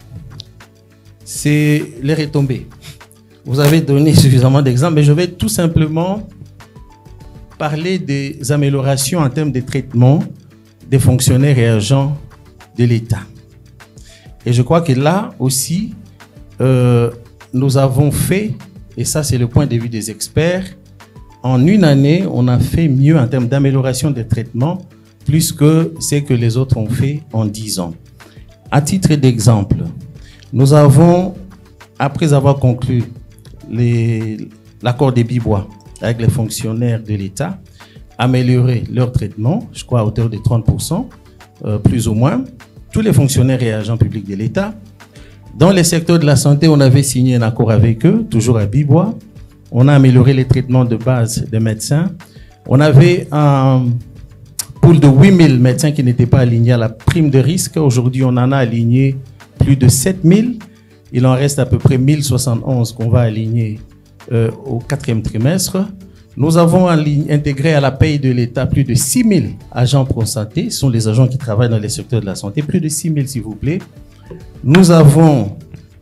c'est les retombées. Vous avez donné suffisamment d'exemples, mais je vais tout simplement parler des améliorations en termes de traitement des fonctionnaires et agents de l'État. Et je crois que là aussi, euh, nous avons fait, et ça c'est le point de vue des experts, en une année, on a fait mieux en termes d'amélioration des traitements, plus que ce que les autres ont fait en dix ans. À titre d'exemple, nous avons, après avoir conclu l'accord des Bibois avec les fonctionnaires de l'État, amélioré leur traitement, je crois à hauteur de trente pour cent, euh, plus ou moins, tous les fonctionnaires et agents publics de l'État. Dans les secteurs de la santé, on avait signé un accord avec eux, toujours à Bibois. On a amélioré les traitements de base des médecins. On avait un pool de huit mille médecins qui n'étaient pas alignés à la prime de risque. Aujourd'hui, on en a aligné plus de sept mille. Il en reste à peu près mille soixante et onze qu'on va aligner euh, au quatrième trimestre. Nous avons intégré à la paye de l'État plus de six mille agents pro-santé. Ce sont les agents qui travaillent dans les secteurs de la santé. Plus de six mille, s'il vous plaît. Nous avons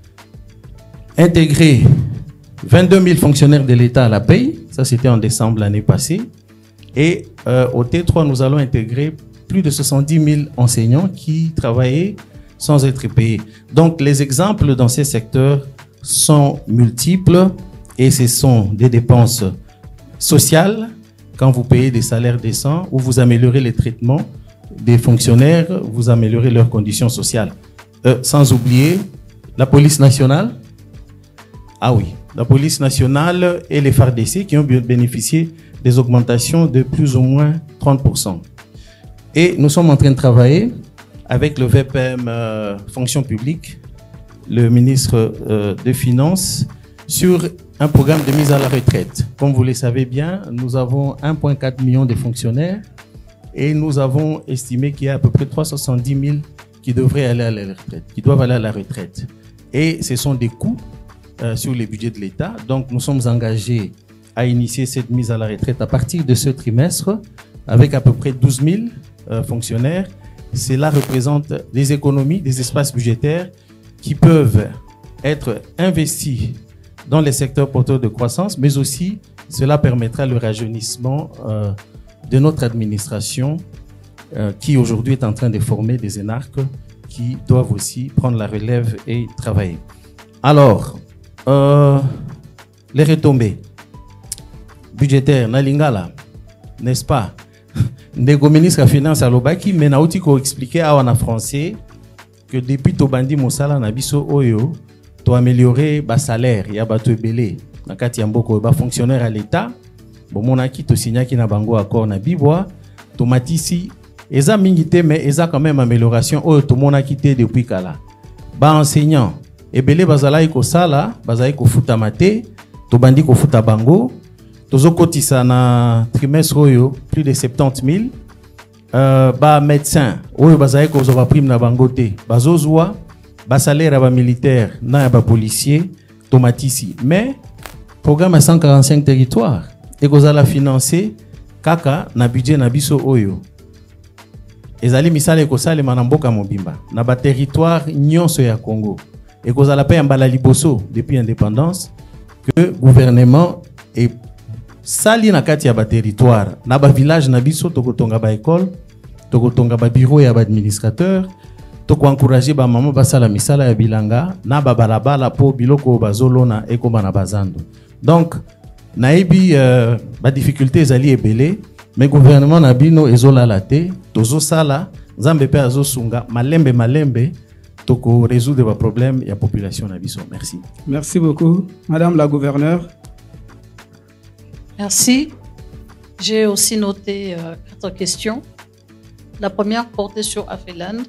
intégré vingt-deux mille fonctionnaires de l'État à la paye. Ça, c'était en décembre l'année passée. Et euh, au T trois, nous allons intégrer plus de soixante-dix mille enseignants qui travaillaient sans être payés. Donc, les exemples dans ces secteurs sont multiples et ce sont des dépenses sociales, quand vous payez des salaires décents ou vous améliorez les traitements des fonctionnaires, vous améliorez leurs conditions sociales. Euh, sans oublier la police nationale. Ah oui, la police nationale et les F A R D C qui ont bénéficié des augmentations de plus ou moins trente pour cent. Et nous sommes en train de travailler avec le V P M euh, Fonction publique, le ministre euh, des Finances, sur un programme de mise à la retraite. Comme vous le savez bien, nous avons un virgule quatre million de fonctionnaires et nous avons estimé qu'il y a à peu près trois cent soixante-dix mille qui devraient aller à la retraite, qui doivent aller à la retraite. Et ce sont des coûts euh, sur les budgets de l'État. Donc nous sommes engagés à initier cette mise à la retraite à partir de ce trimestre avec à peu près douze mille euh, fonctionnaires. Cela représente des économies, des espaces budgétaires qui peuvent être investis dans les secteurs porteurs de croissance, mais aussi cela permettra le rajeunissement euh, de notre administration euh, qui aujourd'hui est en train de former des énarques qui doivent aussi prendre la relève et travailler. Alors, euh, les retombées budgétaires, Nalingala, n'est-ce pas? Ndego ministre des Finances à l'Obaki, mais naouti ko expliquer à en français que depuis Tobandi Mosala Nabiso Oyo, to améliorer bas salaire, ya bato ebele, nakati yamboko ba fonctionnaire à l'État, bon monaki to signa ki na bango accord na Bibois, to matisi, eza mingite mais eza quand même amélioration oyo to monaki te depuis kala. Ba enseignant, ebele bazala iko sala, bazala iko futa mate, to bandi ko futa bango. Tozo kotisa na trimestre oyo plus de soixante-dix mille. Euh, ba médecin oyo bazaye ko zo ba prime na bangote. Bazozwa ba salaire ba militaire na ba policier tomatisi. Mais programme à cent quarante-cinq territoires et kozala financer kaka na budget na biso oyo. Ezali misale ko sale manamboka mobimba na ba territoire nyonso ya Congo. Et kozala pa mbala liboso depuis indépendance que gouvernement est sali na kati ya ba territoire na ba village na biso tokotonga ba école tokotonga ba bureau ya ba administrateur toko encourager ba maman basala misala ya bilanga na ba balabala po biloko bazolona ekoma na bazando. Donc naibi euh, ba difficulté ezali ebele mais gouvernement na bino ezola la te tozo sala nzambe pe azo sunga malembe malembe toko résoudre ba problème ya population na biso. Merci. Merci beaucoup madame la gouverneure. Merci. J'ai aussi noté euh, quatre questions. La première portait sur Afriland.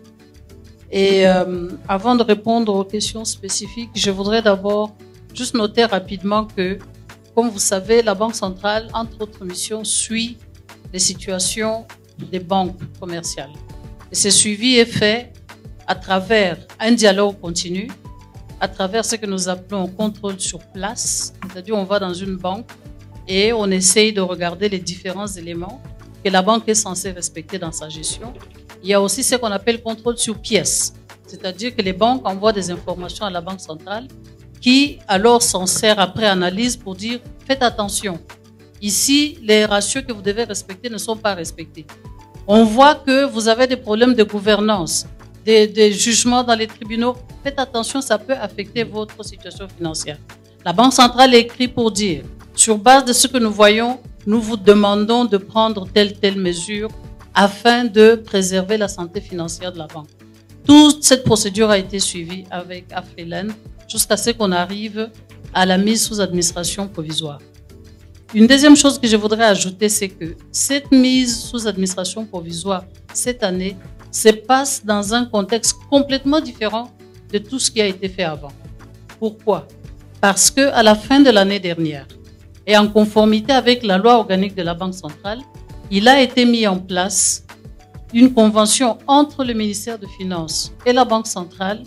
Et euh, avant de répondre aux questions spécifiques, je voudrais d'abord juste noter rapidement que, comme vous savez, la Banque centrale, entre autres missions, suit les situations des banques commerciales. Et ce suivi est fait à travers un dialogue continu, à travers ce que nous appelons contrôle sur place, c'est-à-dire on va dans une banque et on essaye de regarder les différents éléments que la banque est censée respecter dans sa gestion. Il y a aussi ce qu'on appelle contrôle sur pièce, c'est-à-dire que les banques envoient des informations à la Banque centrale qui alors s'en sert après analyse pour dire faites attention, ici les ratios que vous devez respecter ne sont pas respectés. On voit que vous avez des problèmes de gouvernance, des, des jugements dans les tribunaux, faites attention, ça peut affecter votre situation financière. La Banque centrale écrit pour dire sur base de ce que nous voyons, nous vous demandons de prendre telle telle mesure afin de préserver la santé financière de la banque. Toute cette procédure a été suivie avec Afriland jusqu'à ce qu'on arrive à la mise sous administration provisoire. Une deuxième chose que je voudrais ajouter, c'est que cette mise sous administration provisoire cette année se passe dans un contexte complètement différent de tout ce qui a été fait avant. Pourquoi? Parce que à la fin de l'année dernière, et en conformité avec la loi organique de la Banque centrale, il a été mis en place une convention entre le ministère des Finances et la Banque centrale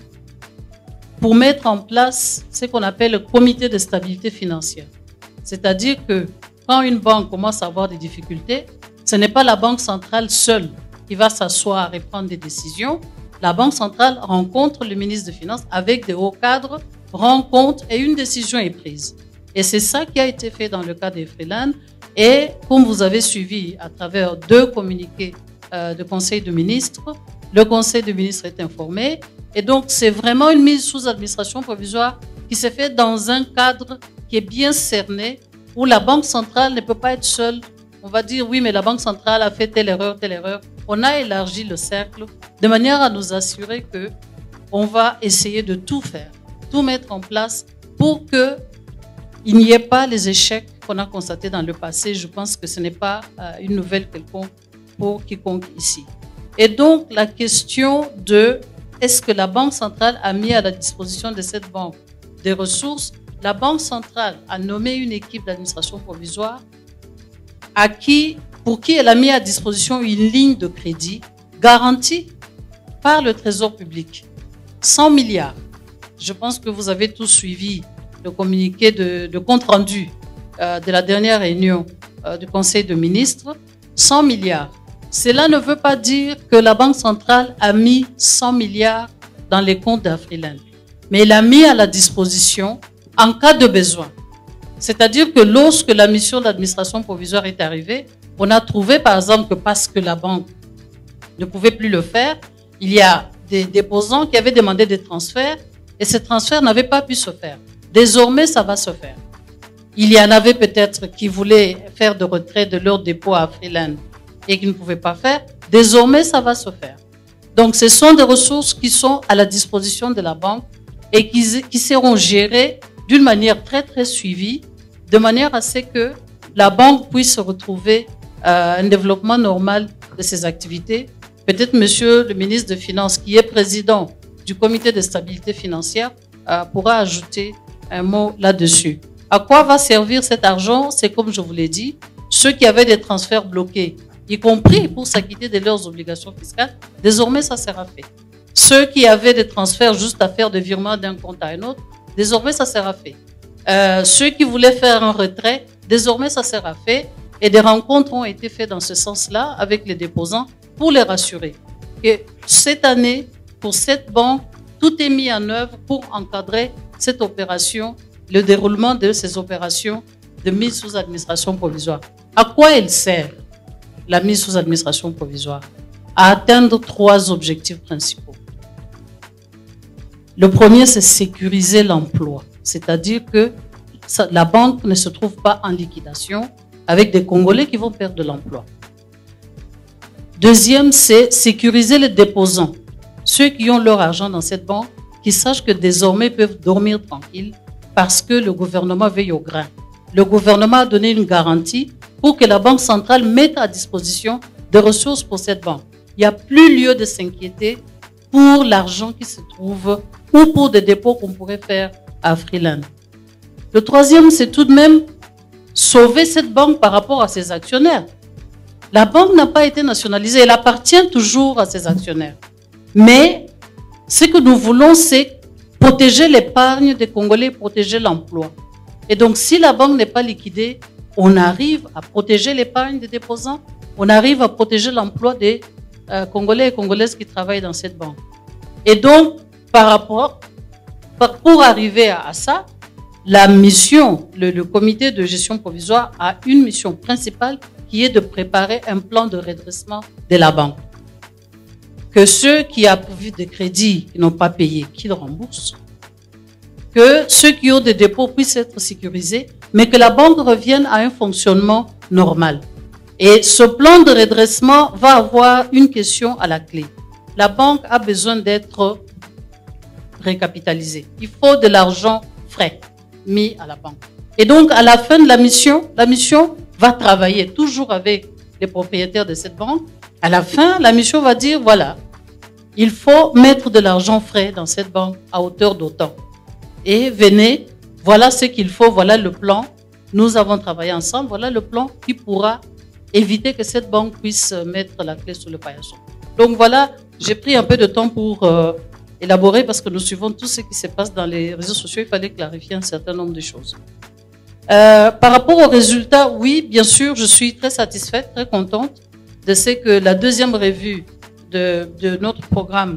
pour mettre en place ce qu'on appelle le comité de stabilité financière. C'est-à-dire que quand une banque commence à avoir des difficultés, ce n'est pas la Banque centrale seule qui va s'asseoir et prendre des décisions. La Banque centrale rencontre le ministre des Finances avec des hauts cadres, rencontre et une décision est prise. Et c'est ça qui a été fait dans le cas des Freeland. Et comme vous avez suivi à travers deux communiqués euh, de Conseil de ministres, le Conseil de ministres est informé. Et donc, c'est vraiment une mise sous administration provisoire qui s'est faite dans un cadre qui est bien cerné, où la Banque centrale ne peut pas être seule. On va dire, oui, mais la Banque centrale a fait telle erreur, telle erreur. On a élargi le cercle de manière à nous assurer que on va essayer de tout faire, tout mettre en place pour que il n'y ait pas les échecs qu'on a constatés dans le passé. Je pense que ce n'est pas euh, une nouvelle quelconque pour quiconque ici. Et donc, la question de est-ce que la Banque centrale a mis à la disposition de cette banque des ressources? La Banque centrale a nommé une équipe d'administration provisoire à qui, pour qui elle a mis à disposition une ligne de crédit garantie par le Trésor public. cent milliards. Je pense que vous avez tous suivi le communiqué de, de compte-rendu euh, de la dernière réunion euh, du Conseil de ministres, cent milliards. Cela ne veut pas dire que la Banque centrale a mis cent milliards dans les comptes d'Afriland, mais elle a mis à la disposition en cas de besoin. C'est-à-dire que lorsque la mission d'administration provisoire est arrivée, on a trouvé par exemple que parce que la banque ne pouvait plus le faire, il y a des déposants qui avaient demandé des transferts et ces transferts n'avaient pas pu se faire. Désormais, ça va se faire. Il y en avait peut-être qui voulaient faire de retrait de leur dépôt à Freeland et qui ne pouvaient pas faire. Désormais, ça va se faire. Donc, ce sont des ressources qui sont à la disposition de la banque et qui, qui seront gérées d'une manière très, très suivie, de manière à ce que la banque puisse retrouver euh, un développement normal de ses activités. Peut-être Monsieur le ministre des Finances, qui est président du comité de stabilité financière, euh, pourra ajouter un mot là-dessus. À quoi va servir cet argent? C'est comme je vous l'ai dit, ceux qui avaient des transferts bloqués, y compris pour s'acquitter de leurs obligations fiscales, désormais ça sera fait. Ceux qui avaient des transferts juste à faire des virements d'un compte à un autre, désormais ça sera fait. Euh, ceux qui voulaient faire un retrait, désormais ça sera fait. Et des rencontres ont été faites dans ce sens-là avec les déposants pour les rassurer. Et cette année, pour cette banque, tout est mis en œuvre pour encadrer cette opération, le déroulement de ces opérations de mise sous administration provisoire. À quoi elle sert, la mise sous administration provisoire? À atteindre trois objectifs principaux. Le premier, c'est sécuriser l'emploi. C'est-à-dire que ça, la banque ne se trouve pas en liquidation avec des Congolais qui vont perdre de l'emploi. Deuxième, c'est sécuriser les déposants. Ceux qui ont leur argent dans cette banque, qui sachent que désormais ils peuvent dormir tranquilles parce que le gouvernement veille au grain. Le gouvernement a donné une garantie pour que la Banque centrale mette à disposition des ressources pour cette banque. Il n'y a plus lieu de s'inquiéter pour l'argent qui se trouve ou pour des dépôts qu'on pourrait faire à Freeland. Le troisième, c'est tout de même sauver cette banque par rapport à ses actionnaires. La banque n'a pas été nationalisée, elle appartient toujours à ses actionnaires. Mais ce que nous voulons, c'est protéger l'épargne des Congolais, protéger l'emploi. Et donc, si la banque n'est pas liquidée, on arrive à protéger l'épargne des déposants, on arrive à protéger l'emploi des euh, Congolais et Congolaises qui travaillent dans cette banque. Et donc, par rapport, par, pour arriver à, à ça, la mission, le, le comité de gestion provisoire a une mission principale qui est de préparer un plan de redressement de la banque. Que ceux qui ont pourvu des crédits qui n'ont pas payé, qu'ils remboursent. Que ceux qui ont des dépôts puissent être sécurisés, mais que la banque revienne à un fonctionnement normal. Et ce plan de redressement va avoir une question à la clé. La banque a besoin d'être récapitalisée. Il faut de l'argent frais mis à la banque. Et donc, à la fin de la mission, la mission va travailler toujours avec les propriétaires de cette banque. À la fin, la mission va dire, voilà, il faut mettre de l'argent frais dans cette banque à hauteur d'autant. Et venez, voilà ce qu'il faut, voilà le plan. Nous avons travaillé ensemble, voilà le plan qui pourra éviter que cette banque puisse mettre la clé sous le paillasson. Donc voilà, j'ai pris un peu de temps pour euh, élaborer parce que nous suivons tout ce qui se passe dans les réseaux sociaux. Il fallait clarifier un certain nombre de choses. Euh, par rapport aux résultats, oui, bien sûr, je suis très satisfaite, très contente de ce que la deuxième revue de, de notre programme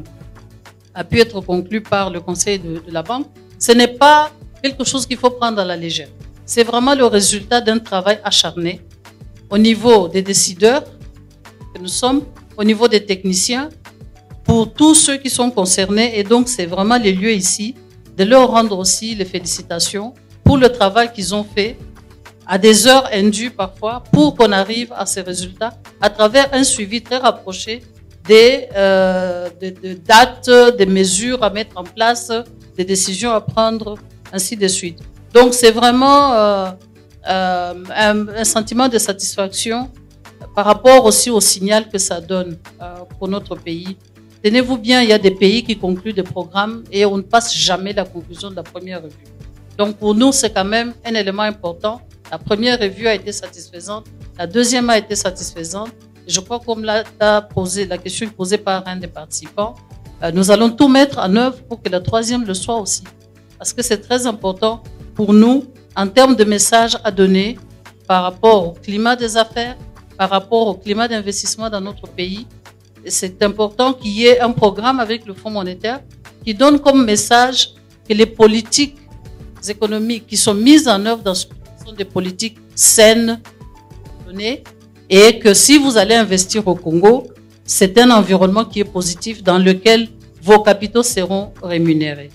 a pu être conclue par le conseil de, de la banque. Ce n'est pas quelque chose qu'il faut prendre à la légère. C'est vraiment le résultat d'un travail acharné au niveau des décideurs que nous sommes, au niveau des techniciens, pour tous ceux qui sont concernés. Et donc, c'est vraiment les lieux ici de leur rendre aussi les félicitations pour le travail qu'ils ont fait à des heures indues parfois pour qu'on arrive à ces résultats à travers un suivi très rapproché des, euh, des, des dates, des mesures à mettre en place, des décisions à prendre, ainsi de suite. Donc, c'est vraiment euh, euh, un, un sentiment de satisfaction par rapport aussi au signal que ça donne euh, pour notre pays. Tenez-vous bien, il y a des pays qui concluent des programmes et on ne passe jamais la conclusion de la première revue. Donc, pour nous, c'est quand même un élément important. La première revue a été satisfaisante, la deuxième a été satisfaisante. Je crois, comme l'a posé, la question est posée par un des participants, euh, nous allons tout mettre en œuvre pour que la troisième le soit aussi. Parce que c'est très important pour nous, en termes de messages à donner par rapport au climat des affaires, par rapport au climat d'investissement dans notre pays. C'est important qu'il y ait un programme avec le Fonds monétaire qui donne comme message que les politiques économiques qui sont mises en œuvre dans ce sont des politiques saines, données, et que si vous allez investir au Congo, c'est un environnement qui est positif dans lequel vos capitaux seront rémunérés.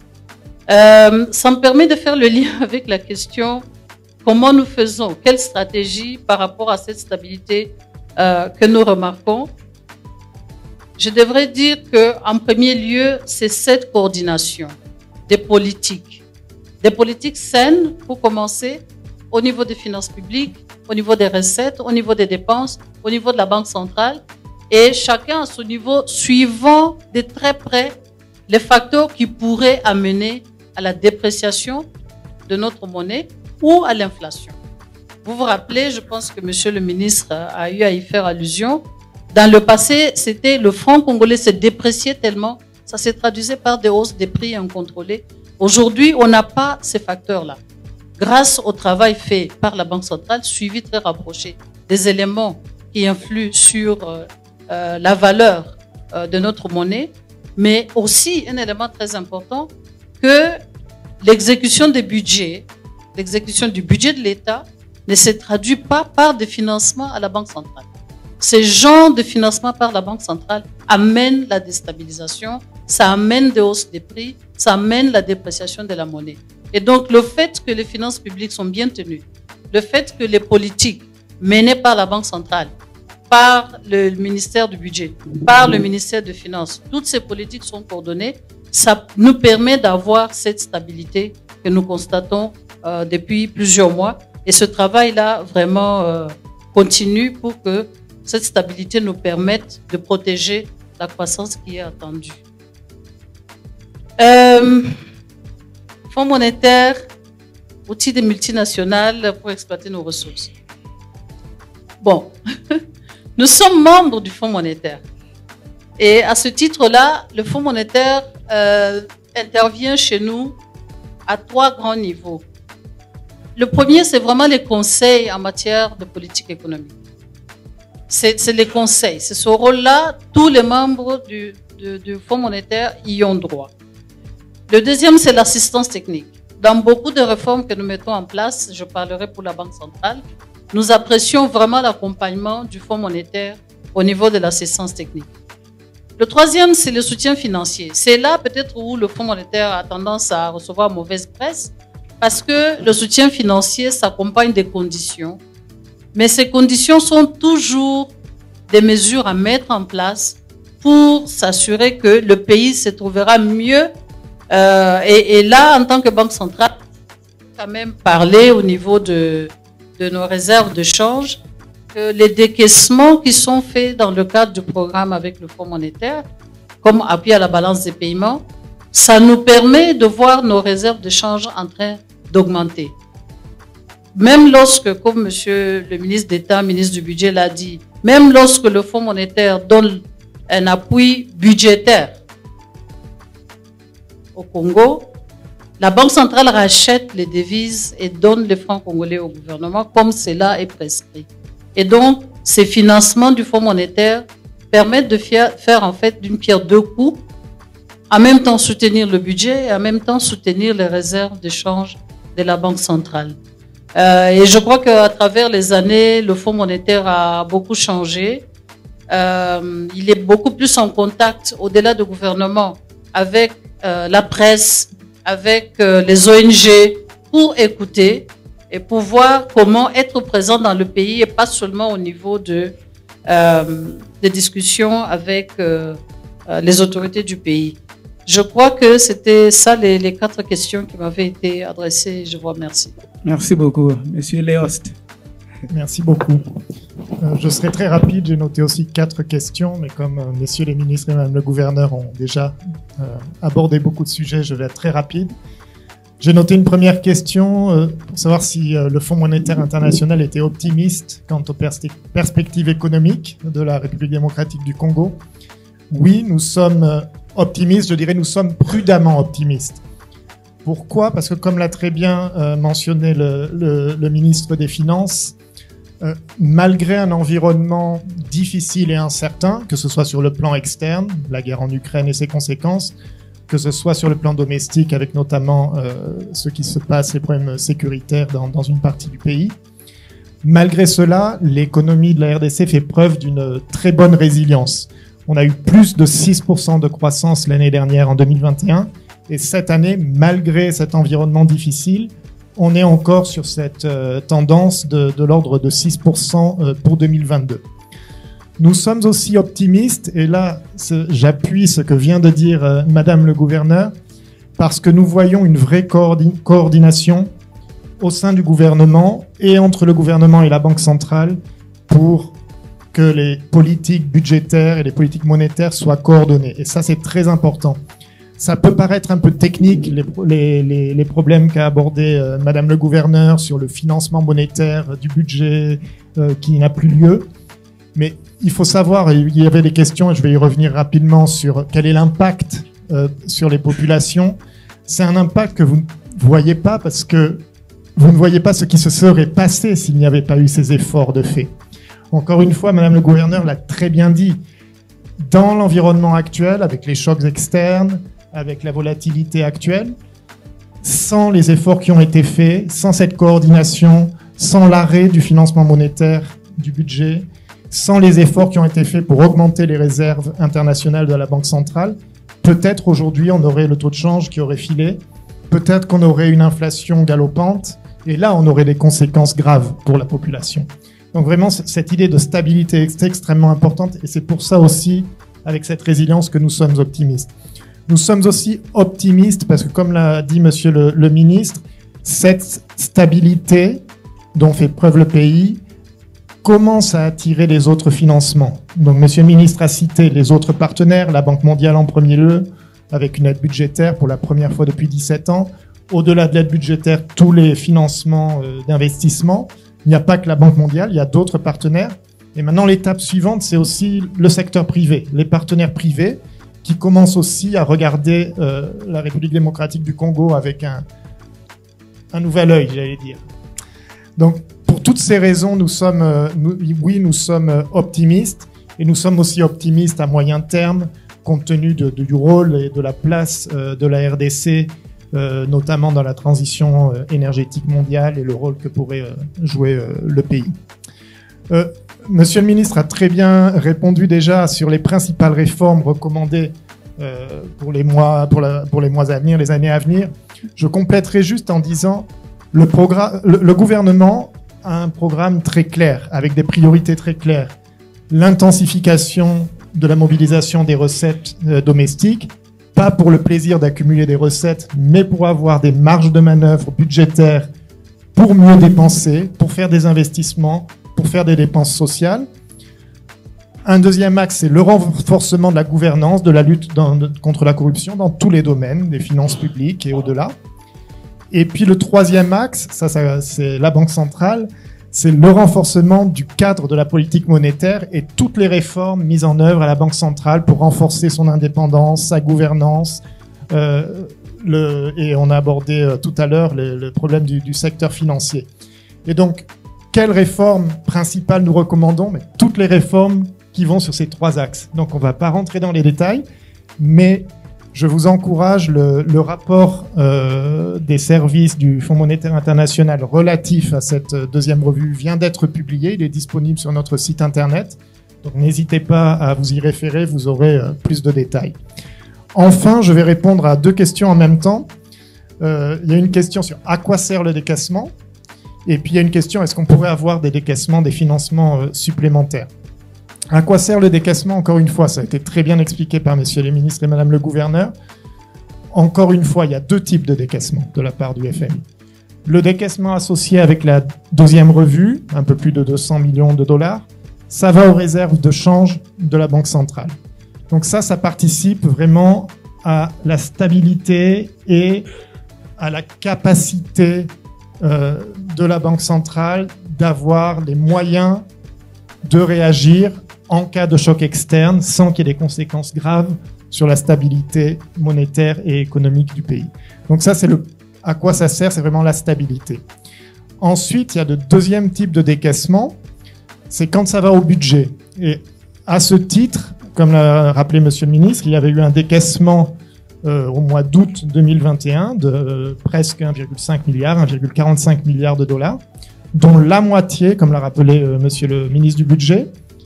Euh, ça me permet de faire le lien avec la question comment nous faisons, quelle stratégie par rapport à cette stabilité euh, que nous remarquons. Je devrais dire qu'en premier lieu, c'est cette coordination des politiques, des politiques saines pour commencer au niveau des finances publiques, au niveau des recettes, au niveau des dépenses, au niveau de la Banque centrale, et chacun à son niveau suivant de très près les facteurs qui pourraient amener à la dépréciation de notre monnaie ou à l'inflation. Vous vous rappelez, je pense que Monsieur le ministre a eu à y faire allusion. Dans le passé, c'était le franc congolais se dépréciait tellement, ça s'est traduisait par des hausses des prix incontrôlées. Aujourd'hui, on n'a pas ces facteurs-là. Grâce au travail fait par la Banque centrale, suivi très rapproché des éléments qui influent sur euh, euh, la valeur euh, de notre monnaie, mais aussi un élément très important, que l'exécution des budgets, l'exécution du budget de l'État ne se traduit pas par des financements à la Banque centrale. Ces genres de financement par la Banque centrale amènent la déstabilisation, ça amène des hausses des prix, ça amène la dépréciation de la monnaie. Et donc, le fait que les finances publiques sont bien tenues, le fait que les politiques menées par la Banque centrale, par le ministère du Budget, par le ministère des Finances, toutes ces politiques sont coordonnées, ça nous permet d'avoir cette stabilité que nous constatons euh, depuis plusieurs mois. Et ce travail-là vraiment euh, continue pour que cette stabilité nous permette de protéger la croissance qui est attendue. Euh, Fonds monétaire, outil des multinationales pour exploiter nos ressources. Bon, nous sommes membres du Fonds monétaire. Et à ce titre-là, le Fonds monétaire euh, intervient chez nous à trois grands niveaux. Le premier, c'est vraiment les conseils en matière de politique économique. C'est les conseils. C'est ce rôle-là, tous les membres du, du, du Fonds monétaire y ont droit. Le deuxième, c'est l'assistance technique. Dans beaucoup de réformes que nous mettons en place, je parlerai pour la Banque centrale, nous apprécions vraiment l'accompagnement du Fonds monétaire au niveau de l'assistance technique. Le troisième, c'est le soutien financier. C'est là peut-être où le Fonds monétaire a tendance à recevoir mauvaise presse, parce que le soutien financier s'accompagne des conditions. Mais ces conditions sont toujours des mesures à mettre en place pour s'assurer que le pays se trouvera mieux. Euh, et, et là, en tant que Banque centrale, on peut quand même parler au niveau de, de nos réserves de change, que les décaissements qui sont faits dans le cadre du programme avec le Fonds monétaire, comme appui à la balance des paiements, ça nous permet de voir nos réserves de change en train d'augmenter. Même lorsque, comme Monsieur le ministre d'État, ministre du Budget l'a dit, même lorsque le Fonds monétaire donne un appui budgétaire au Congo, la Banque centrale rachète les devises et donne les francs congolais au gouvernement comme cela est prescrit. Et donc, ces financements du Fonds monétaire permettent de faire, faire en fait d'une pierre deux coups, en même temps soutenir le budget et en même temps soutenir les réserves de change de la Banque centrale. Euh, et je crois qu'à travers les années, le Fonds monétaire a beaucoup changé. Euh, il est beaucoup plus en contact, au-delà du gouvernement, avec euh, la presse, avec euh, les O N G, pour écouter et pour voir comment être présent dans le pays et pas seulement au niveau de, euh, des discussions avec euh, euh, les autorités du pays. Je crois que c'était ça les, les quatre questions qui m'avaient été adressées. Je vous remercie. Merci beaucoup, Monsieur Léost. Merci beaucoup. Euh, je serai très rapide. J'ai noté aussi quatre questions, mais comme euh, messieurs les ministres et madame le gouverneur ont déjà euh, abordé beaucoup de sujets, je vais être très rapide. J'ai noté une première question euh, pour savoir si euh, le Fonds monétaire international était optimiste quant aux pers perspectives économiques de la République démocratique du Congo. Oui, nous sommes euh, optimistes, je dirais nous sommes prudemment optimistes. Pourquoi? Parce que comme l'a très bien euh, mentionné le, le, le ministre des Finances, euh, malgré un environnement difficile et incertain, que ce soit sur le plan externe, la guerre en Ukraine et ses conséquences, que ce soit sur le plan domestique avec notamment euh, ce qui se passe, les problèmes sécuritaires dans, dans une partie du pays, malgré cela, l'économie de la R D C fait preuve d'une très bonne résilience. On a eu plus de six pour cent de croissance l'année dernière en deux mille vingt et un. Et cette année, malgré cet environnement difficile, on est encore sur cette euh, tendance de, de l'ordre de six pour cent euh, pour deux mille vingt-deux. Nous sommes aussi optimistes, et là, j'appuie ce que vient de dire euh, Madame le gouverneur, parce que nous voyons une vraie coordi coordination au sein du gouvernement et entre le gouvernement et la Banque centrale pour que les politiques budgétaires et les politiques monétaires soient coordonnées. Et ça, c'est très important. Ça peut paraître un peu technique, les, les, les, les problèmes qu'a abordé euh, Madame le gouverneur sur le financement monétaire du budget euh, qui n'a plus lieu. Mais il faut savoir, il y avait des questions, et je vais y revenir rapidement, sur quel est l'impact euh, sur les populations. C'est un impact que vous ne voyez pas parce que vous ne voyez pas ce qui se serait passé s'il n'y avait pas eu ces efforts de fait. Encore une fois, Madame le gouverneur l'a très bien dit, dans l'environnement actuel, avec les chocs externes, avec la volatilité actuelle, sans les efforts qui ont été faits, sans cette coordination, sans l'arrêt du financement monétaire du budget, sans les efforts qui ont été faits pour augmenter les réserves internationales de la Banque centrale, peut-être aujourd'hui on aurait le taux de change qui aurait filé, peut-être qu'on aurait une inflation galopante, et là on aurait des conséquences graves pour la population. Donc vraiment, cette idée de stabilité est extrêmement importante, et c'est pour ça aussi, avec cette résilience, que nous sommes optimistes. Nous sommes aussi optimistes parce que, comme l'a dit Monsieur le, le ministre, cette stabilité dont fait preuve le pays commence à attirer les autres financements. Donc, Monsieur le ministre a cité les autres partenaires, la Banque mondiale en premier lieu, avec une aide budgétaire pour la première fois depuis dix-sept ans. Au-delà de l'aide budgétaire, tous les financements euh, d'investissement. Il n'y a pas que la Banque mondiale, il y a d'autres partenaires. Et maintenant, l'étape suivante, c'est aussi le secteur privé, les partenaires privés qui commencent aussi à regarder euh, la République démocratique du Congo avec un, un nouvel œil, j'allais dire. Donc, pour toutes ces raisons, nous sommes, euh, nous, oui, nous sommes optimistes, et nous sommes aussi optimistes à moyen terme, compte tenu de, de, du rôle et de la place euh, de la R D C, euh, notamment dans la transition euh, énergétique mondiale et le rôle que pourrait euh, jouer euh, le pays. Euh, Monsieur le ministre a très bien répondu déjà sur les principales réformes recommandées euh, pour, les mois, pour, la, pour les mois à venir, les années à venir. Je compléterai juste en disant le, le, le gouvernement a un programme très clair, avec des priorités très claires. L'intensification de la mobilisation des recettes euh, domestiques, pas pour le plaisir d'accumuler des recettes, mais pour avoir des marges de manœuvre budgétaires pour mieux dépenser, pour faire des investissements, pour faire des dépenses sociales. Un deuxième axe, c'est le renforcement de la gouvernance, de la lutte dans, de, contre la corruption dans tous les domaines, des finances publiques et au-delà. Et puis le troisième axe, ça, ça c'est la Banque centrale, c'est le renforcement du cadre de la politique monétaire et toutes les réformes mises en œuvre à la Banque centrale pour renforcer son indépendance, sa gouvernance. Euh, le, et on a abordé euh, tout à l'heure le, le problème du, du secteur financier. Et donc, quelles réformes principales nous recommandons? Mais toutes les réformes qui vont sur ces trois axes. Donc, on ne va pas rentrer dans les détails, mais je vous encourage, le, le rapport euh, des services du Fonds monétaire international relatif à cette deuxième revue vient d'être publié. Il est disponible sur notre site internet. Donc, n'hésitez pas à vous y référer, vous aurez euh, plus de détails. Enfin, je vais répondre à deux questions en même temps. Euh, il y a une question sur à quoi sert le décaissement? Et puis il y a une question, est-ce qu'on pourrait avoir des décaissements, des financements euh, supplémentaires? À quoi sert le décaissement? Encore une fois, ça a été très bien expliqué par messieurs les ministres et madame le gouverneur. Encore une fois, il y a deux types de décaissements de la part du F M I. Le décaissement associé avec la deuxième revue, un peu plus de deux cents millions de dollars, ça va aux réserves de change de la Banque centrale. Donc ça, ça participe vraiment à la stabilité et à la capacité Euh, de la Banque centrale d'avoir les moyens de réagir en cas de choc externe sans qu'il y ait des conséquences graves sur la stabilité monétaire et économique du pays. Donc ça, c'est le à quoi ça sert, c'est vraiment la stabilité. Ensuite, il y a le deuxième type de décaissement, c'est quand ça va au budget. Et à ce titre, comme l'a rappelé Monsieur le ministre, il y avait eu un décaissement Euh, au mois d'août deux mille vingt et un de euh, presque un virgule cinq milliard, un virgule quarante-cinq milliard de dollars, dont la moitié, comme l'a rappelé euh, Monsieur le ministre du Budget,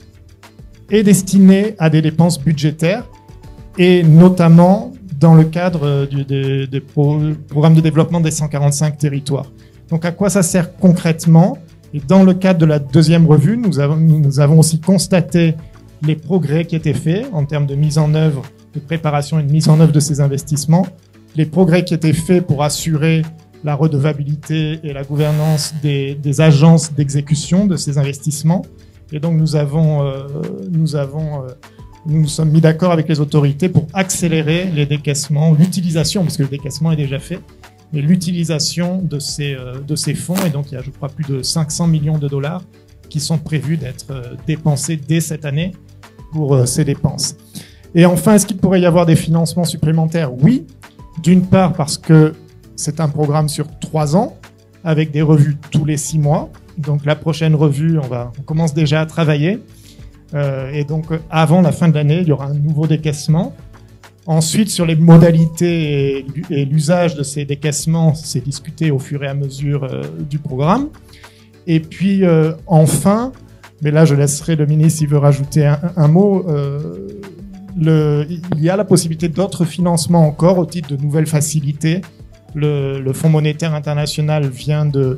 est destinée à des dépenses budgétaires et notamment dans le cadre euh, du des, des pro programmes de développement des cent quarante-cinq territoires. Donc à quoi ça sert concrètement? Et dans le cadre de la deuxième revue, nous avons, nous avons aussi constaté les progrès qui étaient faits en termes de mise en œuvre de préparation et de mise en œuvre de ces investissements, les progrès qui étaient faits pour assurer la redevabilité et la gouvernance des, des agences d'exécution de ces investissements. Et donc nous avons, euh, nous avons, euh, nous nous sommes mis d'accord avec les autorités pour accélérer les décaissements, l'utilisation, parce que le décaissement est déjà fait, mais l'utilisation de ces, euh, de ces fonds. Et donc il y a, je crois, plus de cinq cents millions de dollars qui sont prévus d'être euh, dépensés dès cette année pour euh, ces dépenses. Et enfin, est-ce qu'il pourrait y avoir des financements supplémentaires? Oui, d'une part parce que c'est un programme sur trois ans, avec des revues tous les six mois. Donc la prochaine revue, on, va, on commence déjà à travailler. Euh, et donc avant la fin de l'année, il y aura un nouveau décaissement. Ensuite, sur les modalités et, et l'usage de ces décaissements, c'est discuté au fur et à mesure euh, du programme. Et puis euh, enfin, mais là je laisserai le ministre s'il veut rajouter un, un mot, euh, le, il y a la possibilité d'autres financements encore au titre de nouvelles facilités. Le, le Fonds monétaire international vient de,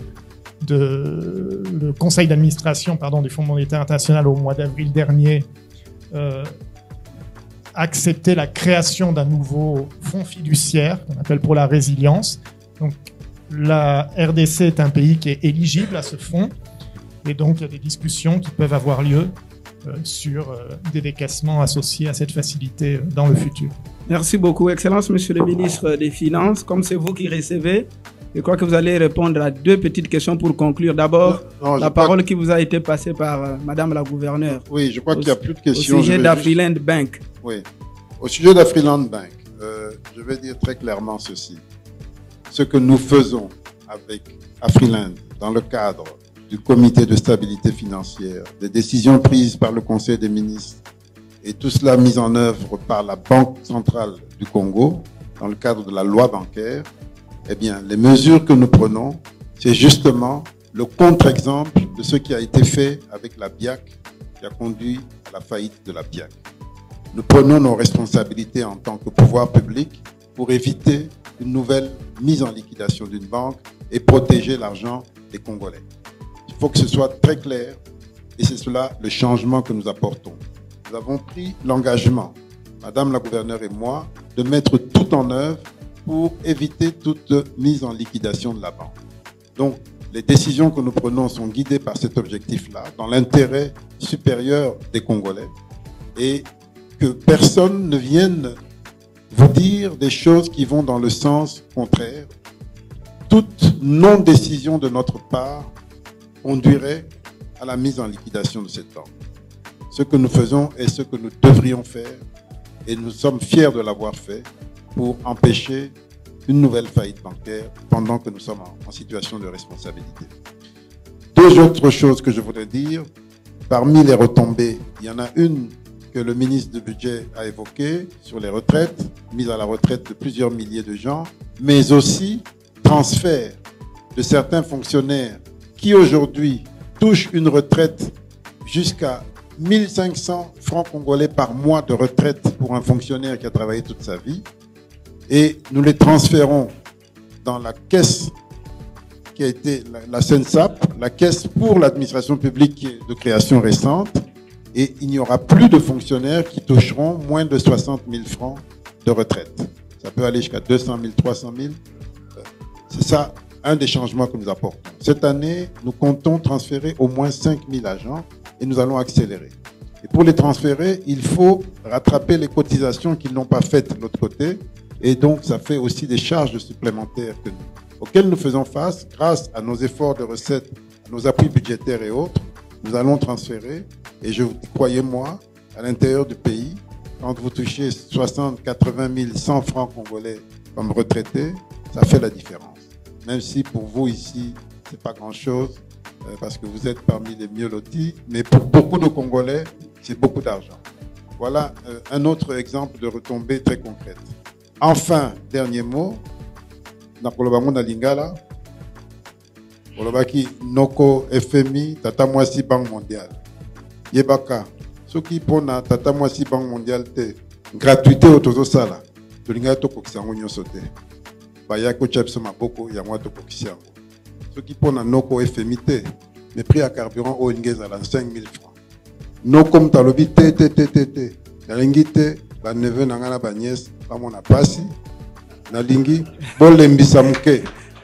de le conseil d'administration pardon du Fonds monétaire international au mois d'avril dernier euh, accepter la création d'un nouveau fonds fiduciaire qu'on appelle pour la résilience. Donc la R D C est un pays qui est éligible à ce fonds et donc il y a des discussions qui peuvent avoir lieu euh, sur euh, des décaissements associés à cette facilité euh, dans le futur. Merci beaucoup, Excellence, Monsieur le ministre des Finances. Comme c'est vous qui recevez, je crois que vous allez répondre à deux petites questions pour conclure. D'abord, la parole qui vous a été passée par euh, Madame la gouverneure. Oui, je crois qu'il n'y a plus de questions. Au sujet d'Afriland juste... Bank. Oui, au sujet d'Afriland Bank, euh, je vais dire très clairement ceci. Ce que nous faisons avec Afriland dans le cadre du comité de stabilité financière, des décisions prises par le Conseil des ministres et tout cela mis en œuvre par la Banque centrale du Congo dans le cadre de la loi bancaire, eh bien, les mesures que nous prenons, c'est justement le contre-exemple de ce qui a été fait avec la B I A C, qui a conduit à la faillite de la B I A C. Nous prenons nos responsabilités en tant que pouvoir public pour éviter une nouvelle mise en liquidation d'une banque et protéger l'argent des Congolais. Il faut que ce soit très clair et c'est cela le changement que nous apportons. Nous avons pris l'engagement, Madame la gouverneure et moi, de mettre tout en œuvre pour éviter toute mise en liquidation de la banque. Donc, les décisions que nous prenons sont guidées par cet objectif-là, dans l'intérêt supérieur des Congolais, et que personne ne vienne vous dire des choses qui vont dans le sens contraire. Toute non-décision de notre part conduirait à la mise en liquidation de cette banque. Ce que nous faisons est ce que nous devrions faire, et nous sommes fiers de l'avoir fait pour empêcher une nouvelle faillite bancaire pendant que nous sommes en, en situation de responsabilité. Deux autres choses que je voudrais dire. Parmi les retombées, il y en a une que le ministre du Budget a évoquée sur les retraites, mise à la retraite de plusieurs milliers de gens, mais aussi transfert de certains fonctionnaires qui aujourd'hui touchent une retraite jusqu'à mille cinq cents francs congolais par mois de retraite pour un fonctionnaire qui a travaillé toute sa vie. Et nous les transférons dans la caisse qui a été la, la C E N S A P, la caisse pour l'administration publique de création récente, et il n'y aura plus de fonctionnaires qui toucheront moins de soixante mille francs de retraite. Ça peut aller jusqu'à deux cent mille, trois cent mille. C'est ça un des changements que nous apportons. Cette année, nous comptons transférer au moins cinq mille agents et nous allons accélérer. Et pour les transférer, il faut rattraper les cotisations qu'ils n'ont pas faites de l'autre côté. Et donc, ça fait aussi des charges supplémentaires que nous, auxquelles nous faisons face grâce à nos efforts de recettes, à nos appuis budgétaires et autres. Nous allons transférer. Et je vous dis, croyez-moi, à l'intérieur du pays, quand vous touchez soixante, quatre-vingt mille, cent francs congolais comme retraités, ça fait la différence. Même si pour vous ici, c'est pas grand-chose, euh, parce que vous êtes parmi les mieux lotis, mais pour beaucoup de Congolais, c'est beaucoup d'argent. Voilà euh, un autre exemple de retombée très concrète. Enfin, dernier mot, Nakolobango na Lingala, Olobaki Noko F M I, Tata Mwasi Banque Mondiale. Yebaka, ceux qui prennent Tata Mwasi Banque Mondiale, gratuité au Tozo Sala, Tolinga Toko Kisango Nyosote. Bayako Chepso Maboko, Yamwa Toko Kisango. Ceux qui prennent Noko F M I, mais prix à carburant au Ingez à cinq mille francs. Noko Mtalobi, T, T, T, T, T. Yalingite, ba neveu nangana ba nièce, pas mon apasi. Nalingi, bon lembisa muke.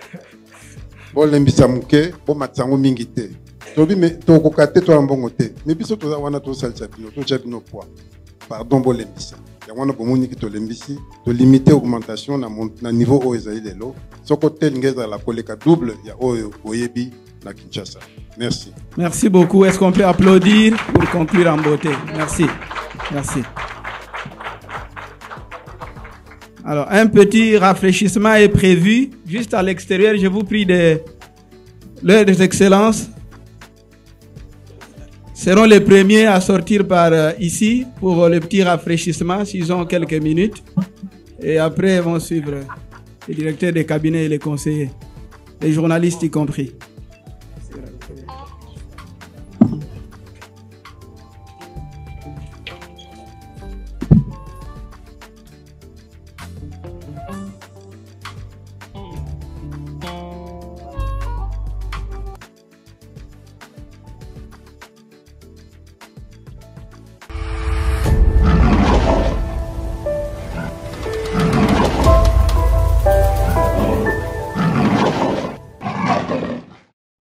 Bon lembisa muke, bon matsango mingite. Tobi me toko kate to ambongo te. Mais biso to wana to salsa bino, to chabino poids. Pardon bon lembisa. Ya wana bomoni ki to lembisi, to limiter augmentation na na niveau o ezali lelo. Soko tel ngeza la koleka double ya oyo oyebi na Kinshasa. Merci. Merci beaucoup. Est-ce qu'on peut applaudir pour conclure en beauté? Merci. Merci. Alors, un petit rafraîchissement est prévu juste à l'extérieur. Je vous prie de l'heure des excellences seront les premiers à sortir par euh, ici pour euh, le petit rafraîchissement s'ils ont quelques minutes. Et après, vont suivre les directeurs des cabinets et les conseillers, les journalistes y compris.